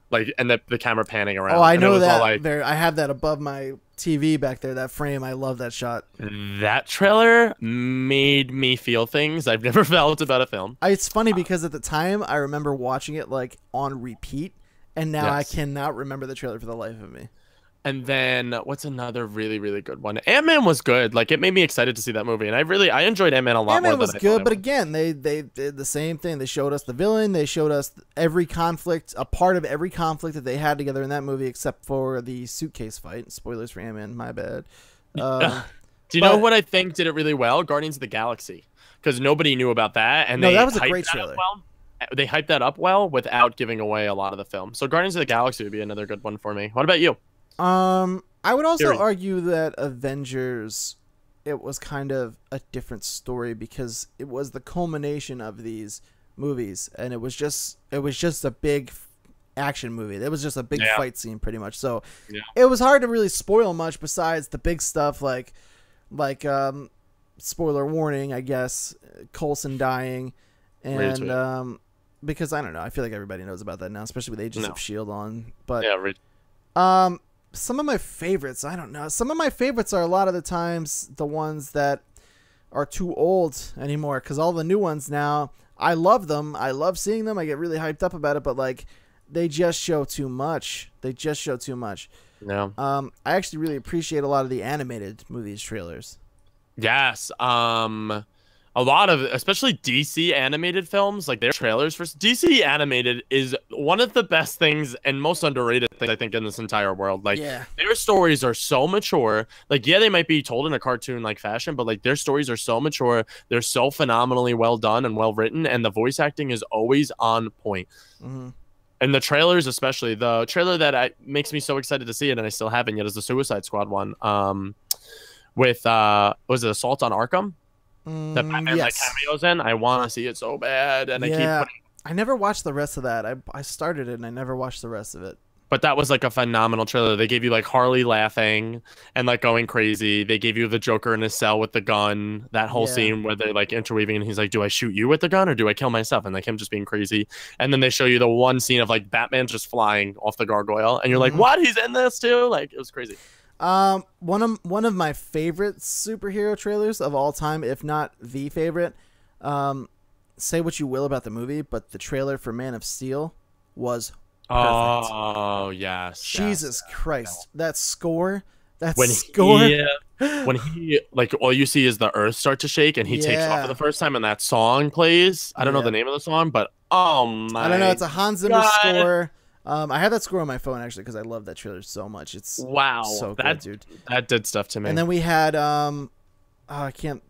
like and the, the camera panning around. Oh, I and know it was that. all like, There, I have that above my T V back there. That frame, I love that shot. that trailer made me feel things I've never felt about a film. I, it's funny because at the time I remember watching it like on repeat, and now I Yes. cannot remember the trailer for the life of me. And then what's another really, really good one? Ant-Man was good. Like it made me excited to see that movie, and I really I enjoyed Ant-Man a lot Ant-Man more was than I good, thought I but would. again, they they did the same thing. They showed us the villain. They showed us every conflict, a part of every conflict that they had together in that movie, except for the suitcase fight. Spoilers for Ant-Man. My bad. Um, Do you know but- what I think did it really well? Guardians of the Galaxy, because nobody knew about that, and No, they that was a hyped great that up trailer. well. They hyped that up well without giving away a lot of the film. So Guardians of the Galaxy would be another good one for me. What about you? Um, I would also Theory. argue that Avengers, it was kind of a different story because it was the culmination of these movies, and it was just it was just a big action movie. It was just a big Yeah. fight scene, pretty much. So Yeah. it was hard to really spoil much besides the big stuff like like um, spoiler warning, I guess, Coulson dying, Read and it. um, because I don't know, I feel like everybody knows about that now, especially with Agents No. of Shield on, but. Yeah, re- Um, some of my favorites, I don't know. Some of my favorites are a lot of the times the ones that are too old anymore, because all the new ones now, I love them. I love seeing them. I get really hyped up about it, but like, they just show too much. They just show too much. yeah. Um, I actually really appreciate a lot of the animated movies trailers. Yes. Um, a lot of, especially D C animated films, like their trailers for D C animated is one of the best things and most underrated things I think in this entire world. Like Yeah. their stories are so mature. Like yeah, they might be told in a cartoon like fashion, but like their stories are so mature. They're so phenomenally well done and well written, and the voice acting is always on point. Mm-hmm. And the trailers, especially the trailer that I, makes me so excited to see it, and I still haven't yet, is the Suicide Squad one. Um, with uh, was it Assault on Arkham? That Mm, Batman like yes. cameos in. I want to see it so bad, and I keep Yeah. putting. I never watched the rest of that. I, I started it and I never watched the rest of it. But that was like a phenomenal trailer. They gave you like Harley laughing and like going crazy. They gave you the Joker in his cell with the gun. That whole Yeah. scene where they're like interweaving, and he's like, "Do I shoot you with the gun or do I kill myself?" And like him just being crazy. And then they show you the one scene of like Batman just flying off the gargoyle, and you're like, Mhm. "What? He's in this too?" Like it was crazy. Um, one of one of my favorite superhero trailers of all time, if not the favorite. Um, say what you will about the movie, but the trailer for Man of Steel was perfect. Oh yes. Jesus yes. Christ, that score, that When score. he, when he like all you see is the earth start to shake, and he takes off Yeah. for the first time, and that song plays. I don't know Yeah. the name of the song, but oh my! I don't know. It's a Hans Zimmer God. score. Um, I have that score on my phone actually because I love that trailer so much. It's Wow, so that good, dude. that did stuff to me. And then we had um, oh, I can't,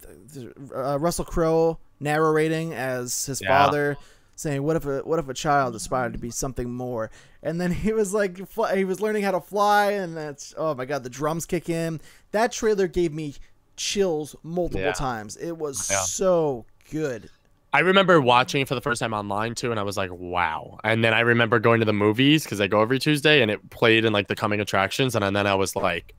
uh, Russell Crowe narrating as his Yeah. father, saying, "What if a what if a child aspired to be something more?" And then he was like, fly, he was learning how to fly, and that's oh my god, the drums kick in. That trailer gave me chills multiple Yeah. times. It was Yeah. so good. I remember watching it for the first time online too, and I was like, "Wow!" And then I remember going to the movies because I go every Tuesday, and it played in like the coming attractions, and then I was like,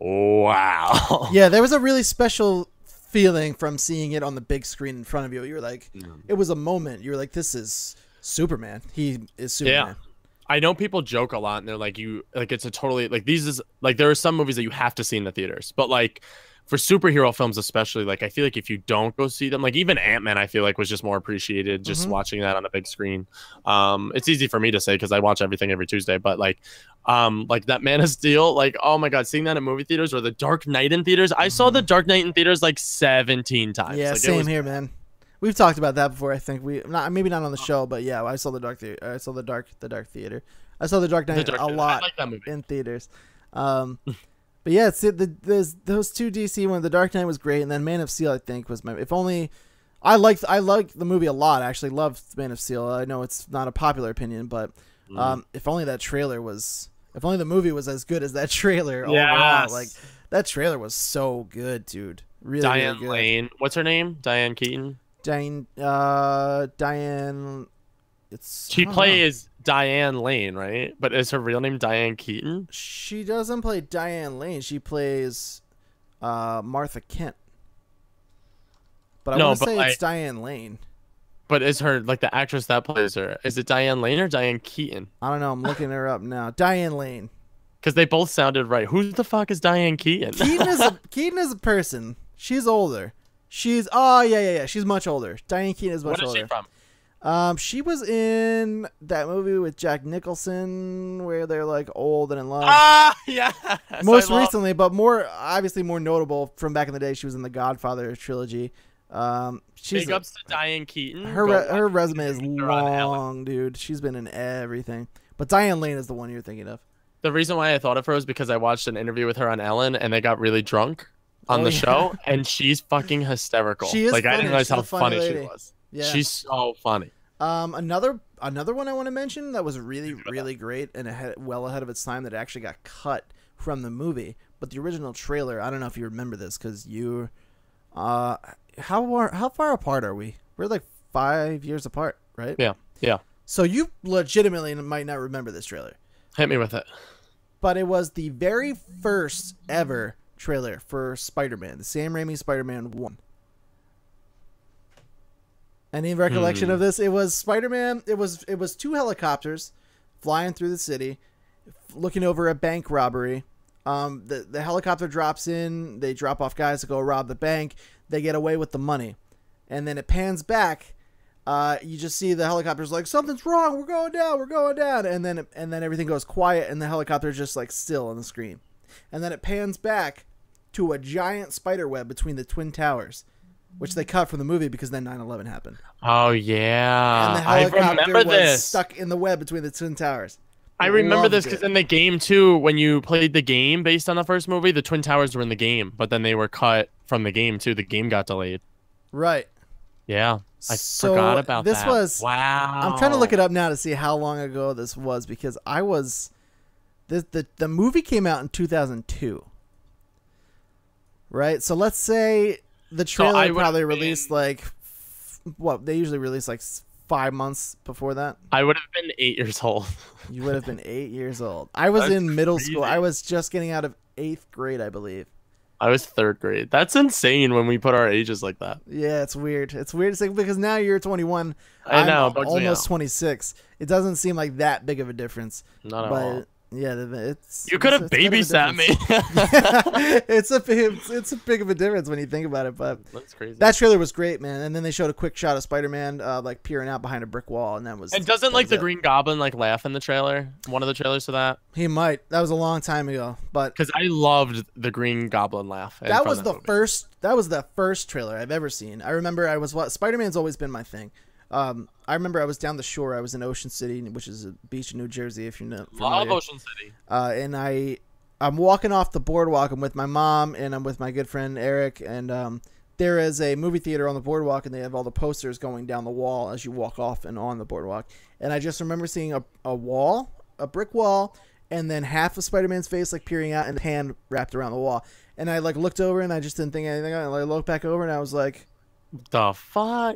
"Wow!" Yeah, there was a really special feeling from seeing it on the big screen in front of you. You were like, Mm. it was a moment. You were like, this is Superman. He is Superman. I know people joke a lot, and they're like, "You like it's a totally like these is like there are some movies that you have to see in the theaters, but like." For superhero films, especially, like I feel like if you don't go see them, like even Ant-Man, I feel like was just more appreciated just Mhm. watching that on a big screen. Um, it's easy for me to say because I watch everything every Tuesday, but like, um, like that Man of Steel, like oh my god, seeing that in movie theaters or the Dark Knight in theaters. I saw the Dark Knight in theaters like seventeen times. Yeah, like, it same was- here, man. We've talked about that before. I think we not maybe not on the show, but yeah, I saw the dark. The- I saw the dark. The dark theater. I saw the Dark The Knight Dark a Knight. lot I like that movie. in theaters. Um, but yeah, it's it, the those those two D C ones. The Dark Knight was great, and then Man of Steel I think was my. If only I liked I liked the movie a lot. I actually loved Man of Steel. I know it's not a popular opinion, but um, if only that trailer was. If only the movie was as good as that trailer. Overall. Yes. Like that trailer was so good, dude. Really, Diane really good. Lane. What's her name? Diane Keaton. Diane, uh, Diane, it's She I don't know. plays Diane Lane, right? But is her real name Diane Keaton? She doesn't play Diane Lane. She plays uh, Martha Kent. But I No, want to but say like- it's Diane Lane. But is her like the actress that plays her? Is it Diane Lane or Diane Keaton? I don't know. I'm looking her up now. Diane Lane. Because they both sounded right. Who the fuck is Diane Keaton? Keaton is a Keaton is a person. She's older. She's oh yeah yeah yeah. She's much older. Diane Keaton is much What is older. she from? Um, she was in that movie with Jack Nicholson where they're like old and in love. Ah, yes. Most I love- recently, but more obviously more notable from back in the day, she was in the Godfather trilogy. Um, she's Big ups to Diane Keaton. her Go re- watch her resume is her on Ellen. long, dude. She's been in everything. But Diane Lane is the one you're thinking of. The reason why I thought of her is because I watched an interview with her on Ellen, and they got really drunk on Oh, the yeah. show, and she's fucking hysterical. She is like I funny. didn't realize She's how a funny funny she lady. was. Yeah. She's so funny. Um, another another one I want to mention that was really really great and ahead, well ahead of its time that actually got cut from the movie, but the original trailer. I don't know if you remember this because you, uh, how far how far apart are we? We're like five years apart, right? Yeah, yeah. So you legitimately might not remember this trailer, Hit me with it. but it was the very first ever trailer for Spider-Man, the Sam Raimi Spider-Man one. Any recollection Hmm. of this? It was Spider-Man. It was it was two helicopters flying through the city, looking over a bank robbery. Um, the the helicopter drops in. They drop off guys to go rob the bank. They get away with the money, and then it pans back. Uh, you just see the helicopter's like, something's wrong. We're going down. We're going down. And then and then everything goes quiet, and the helicopter's just like still on the screen. And then it pans back to a giant spider web between the twin towers, which they cut from the movie because then nine eleven happened. Oh yeah, And the I helicopter remember was this. stuck in the web between the twin towers. I remember Loved this it. because in the game too, when you played the game based on the first movie, the Twin Towers were in the game, but then they were cut from the game too. The game got delayed. Right. Yeah, I So forgot about this that. was- wow. I'm trying to look it up now to see how long ago this was because I was the the, the movie came out in two thousand two. Right? So let's say the trailer I would've probably been- released like f- what, they usually release like s- five months before that. I would have been eight years old. You would have been eight years old. I was That's in middle school. crazy. I was just getting out of eighth grade, I believe. I was third grade. That's insane when we put our ages like that. Yeah, it's weird. It's weird to say because now you're twenty-one. I know, I'm it bugs me almost out. twenty-six. It doesn't seem like that big of a difference. Not at but all. yeah, th- it's You could have it's- it's kind of a babysat me. difference. it's a big, it's, it's a big of a difference when you think about it. But That's crazy. that trailer was great, man. And then they showed a quick shot of Spider-Man uh, like peering out behind a brick wall, and that was. and doesn't that like was the it. Green Goblin like laugh in the trailer? One of the trailers to that? He might. That was a long time ago, but Because I loved the Green Goblin laugh. that from was the movie. first. That was the first trailer I've ever seen. I remember I was what Spider-Man's always been my thing. Um, I remember I was down the shore. I was in Ocean City, which is a beach in New Jersey, if you know. Love familiar. Ocean City. Uh, and I, I'm walking off the boardwalk. I'm with my mom, and I'm with my good friend Eric. And um, there is a movie theater on the boardwalk, and they have all the posters going down the wall as you walk off and on the boardwalk. And I just remember seeing a, a wall, a brick wall, and then half of Spider-Man's face like peering out, and the hand wrapped around the wall. And I like looked over, and I just didn't think anything. I like, looked back over, and I was like, The fuck?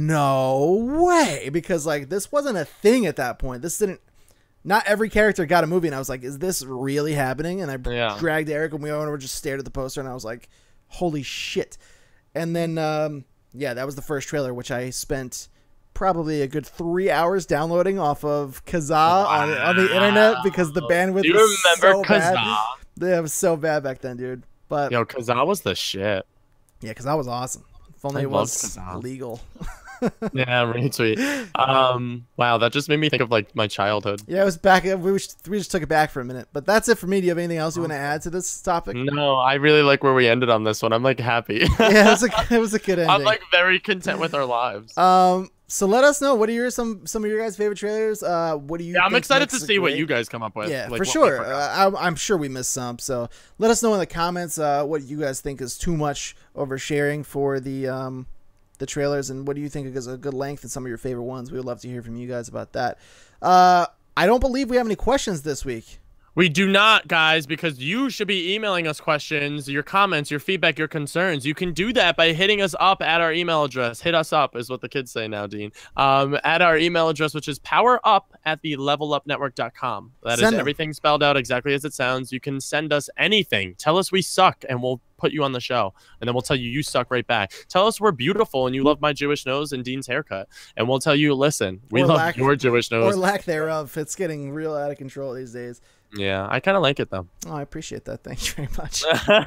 no way, because like this wasn't a thing at that point. This didn't. Not every character got a movie, and I was like, "Is this really happening?" And I Yeah. dragged Eric, and we went over, just stared at the poster, and I was like, "Holy shit!" And then, um, yeah, that was the first trailer, which I spent probably a good three hours downloading off of Kazaa on, on the internet because the bandwidth Do you was remember so bad. Kazaa? Yeah, it was so bad back then, dude. But Yo, Kazaa was the shit. yeah, Kazaa was awesome. If only I it loved was Kazaa. legal. Yeah, really sweet. Um, wow, that just made me think of like my childhood. Yeah, it was back. We just, we just took it back for a minute, but that's it for me. Do you have anything else you want to add to this topic? No, I really like where we ended on this one. I'm like happy. Yeah, it was a it was a good ending. I'm like very content with our lives. um, so let us know what are your some some of your guys' favorite trailers. Uh, what do you? Yeah, I'm think excited to makes it see what great? you guys come up with. Yeah, like, for what we sure. forgot. Uh, I'm, I'm sure we missed some. So let us know in the comments uh, what you guys think is too much oversharing for the um the trailers, and what do you think is a good length and some of your favorite ones. We would love to hear from you guys about that. Uh, I don't believe we have any questions this week. We do not, guys, because you should be emailing us questions, your comments, your feedback, your concerns. You can do that by hitting us up at our email address. Hit us up is what the kids say now, Dean. Um, at our email address, which is powerup at the level up network dot com. That Send is 'em. everything spelled out exactly as it sounds. You can send us anything. Tell us we suck, and we'll put you on the show, and then we'll tell you you suck right back. Tell us we're beautiful and you love my Jewish nose and Dean's haircut, and we'll tell you, listen, we Or love lack- your Jewish nose or lack thereof. It's getting real out of control these days. Yeah, I kind of like it though. Oh, I appreciate that. Thank you very much.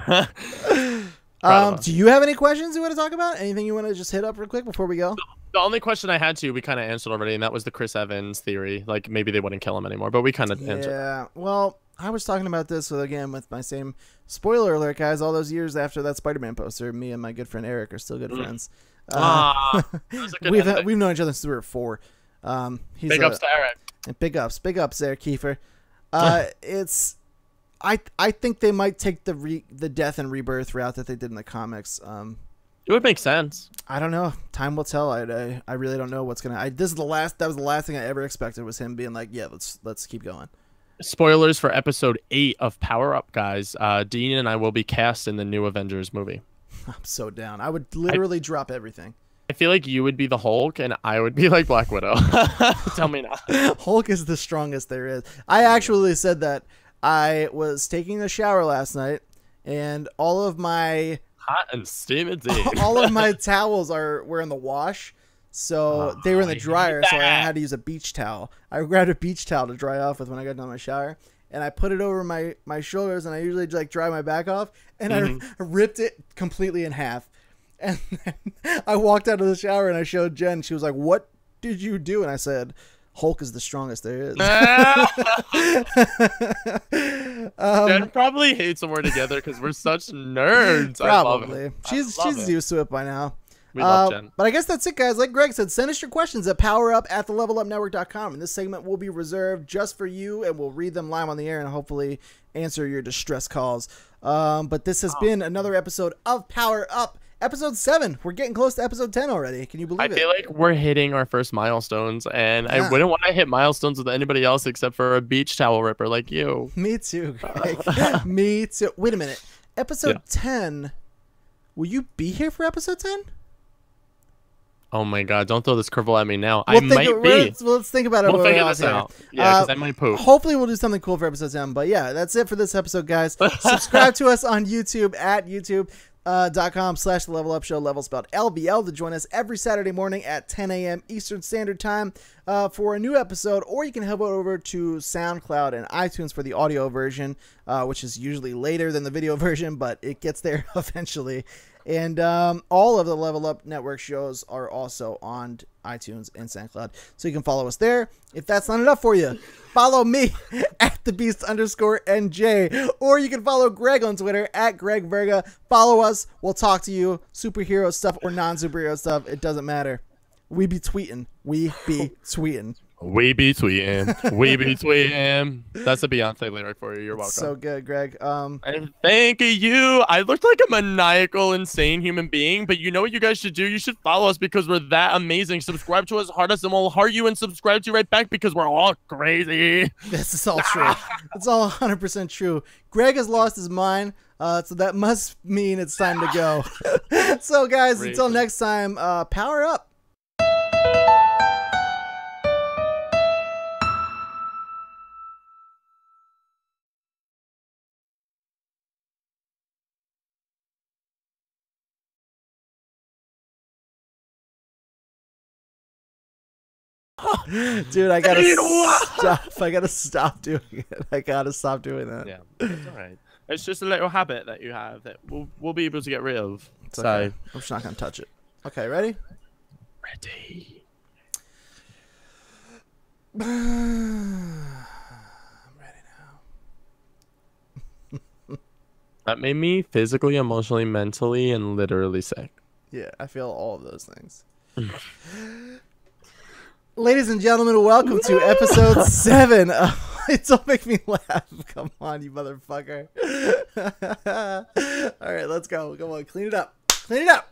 um, um, do you have any questions you want to talk about? Anything you want to just hit up real quick before we go? The only question I had to, we kind of answered already, and that was the Chris Evans theory. Like, maybe they wouldn't kill him anymore, but we kind of yeah, answered. Yeah, well, I was talking about this with, again, with my same spoiler alert, guys. All those years after that Spider-Man poster, me and my good friend Eric are still good mm. friends. Uh, ah, we've uh, we've known each other since we were four. Um, he's big a, ups to Eric. And big ups, big ups there, Kiefer. Uh, it's, I I think they might take the re, the death and rebirth route that they did in the comics. Um, it would make sense. I don't know. Time will tell. I, I, I really don't know what's gonna. I, this is the last. That was the last thing I ever expected was him being like, yeah, let's let's keep going. Spoilers for episode eight of Power Up, guys. Uh, Dean and I will be cast in the new Avengers movie. I'm so down. I would literally I, drop everything. I feel like you would be the Hulk and I would be like Black Widow. Tell me now. Hulk is the strongest there is. I actually said that I was taking a shower last night and all of my hot and steamy Dean. all of my towels are were in the wash. So oh, they were in the dryer, so I had to use a beach towel. I grabbed a beach towel to dry off with when I got done my shower, and I put it over my, my shoulders, and I usually like dry my back off, and mm-hmm. I ripped it completely in half. And then I walked out of the shower, and I showed Jen. She was like, "What did you do?" And I said, "Hulk is the strongest there is." um, Jen probably hates when we're together because we're such nerds. Probably. I love it. She's I love she's it. used to it by now. We love uh, Jen. But I guess that's it, guys. Like Greg said, send us your questions at powerup at the level up network dot com. And this segment will be reserved just for you, and we'll read them live on the air and hopefully answer your distress calls. Um, but this has oh. been another episode of Power Up, episode seven. We're getting close to episode ten already. Can you believe I it? I feel like we're hitting our first milestones, and yeah. I wouldn't want to hit milestones with anybody else except for a beach towel ripper like you. Me too, Greg. Me too. Wait a minute. Episode yeah. ten. Will you be here for episode ten? Oh my God! Don't throw this curveball at me now. We'll I might of, be. Let's, well, let's think about it. We'll figure this out. Yeah, because uh, I might poop. Hopefully, we'll do something cool for episode ten. But yeah, that's it for this episode, guys. Subscribe to us on YouTube at YouTube. Uh, dot com slash the level up show, level spelled L B L, to join us every Saturday morning at ten A M Eastern Standard Time uh, for a new episode, or you can head over to SoundCloud and iTunes for the audio version, uh, which is usually later than the video version, but it gets there eventually. And um, all of the Level Up Network shows are also on iTunes and SoundCloud, so you can follow us there. If that's not enough for you, follow me at the beast underscore N J, or you can follow Greg on Twitter at Greg Virga. Follow us. We'll talk to you. Superhero stuff or non-superhero stuff, it doesn't matter. We be tweeting. We be tweeting. We be tweeting. We be tweeting. That's a Beyonce lyric for you. You're welcome. So good, Greg. Um, and thank you. I look like a maniacal, insane human being, but you know what you guys should do? You should follow us because we're that amazing. Subscribe to us, heart us, and we'll heart you and subscribe to you right back because we're all crazy. This is all true. It's all one hundred percent true. Greg has lost his mind, uh, so that must mean it's time to go. So, guys, crazy. Until next time, uh, power up. Dude, I gotta stop. I gotta stop doing it. I gotta stop doing that. Yeah, it's all right. It's just a little habit that you have that we'll we'll be able to get rid of. It's so okay. I'm just not gonna touch it. Okay, ready? Ready. I'm ready now. That made me physically, emotionally, mentally, and literally sick. Yeah, I feel all of those things. Ladies and gentlemen, welcome to episode seven. Uh, don't make me laugh. Come on, you motherfucker. All right, let's go. Come on, clean it up. Clean it up.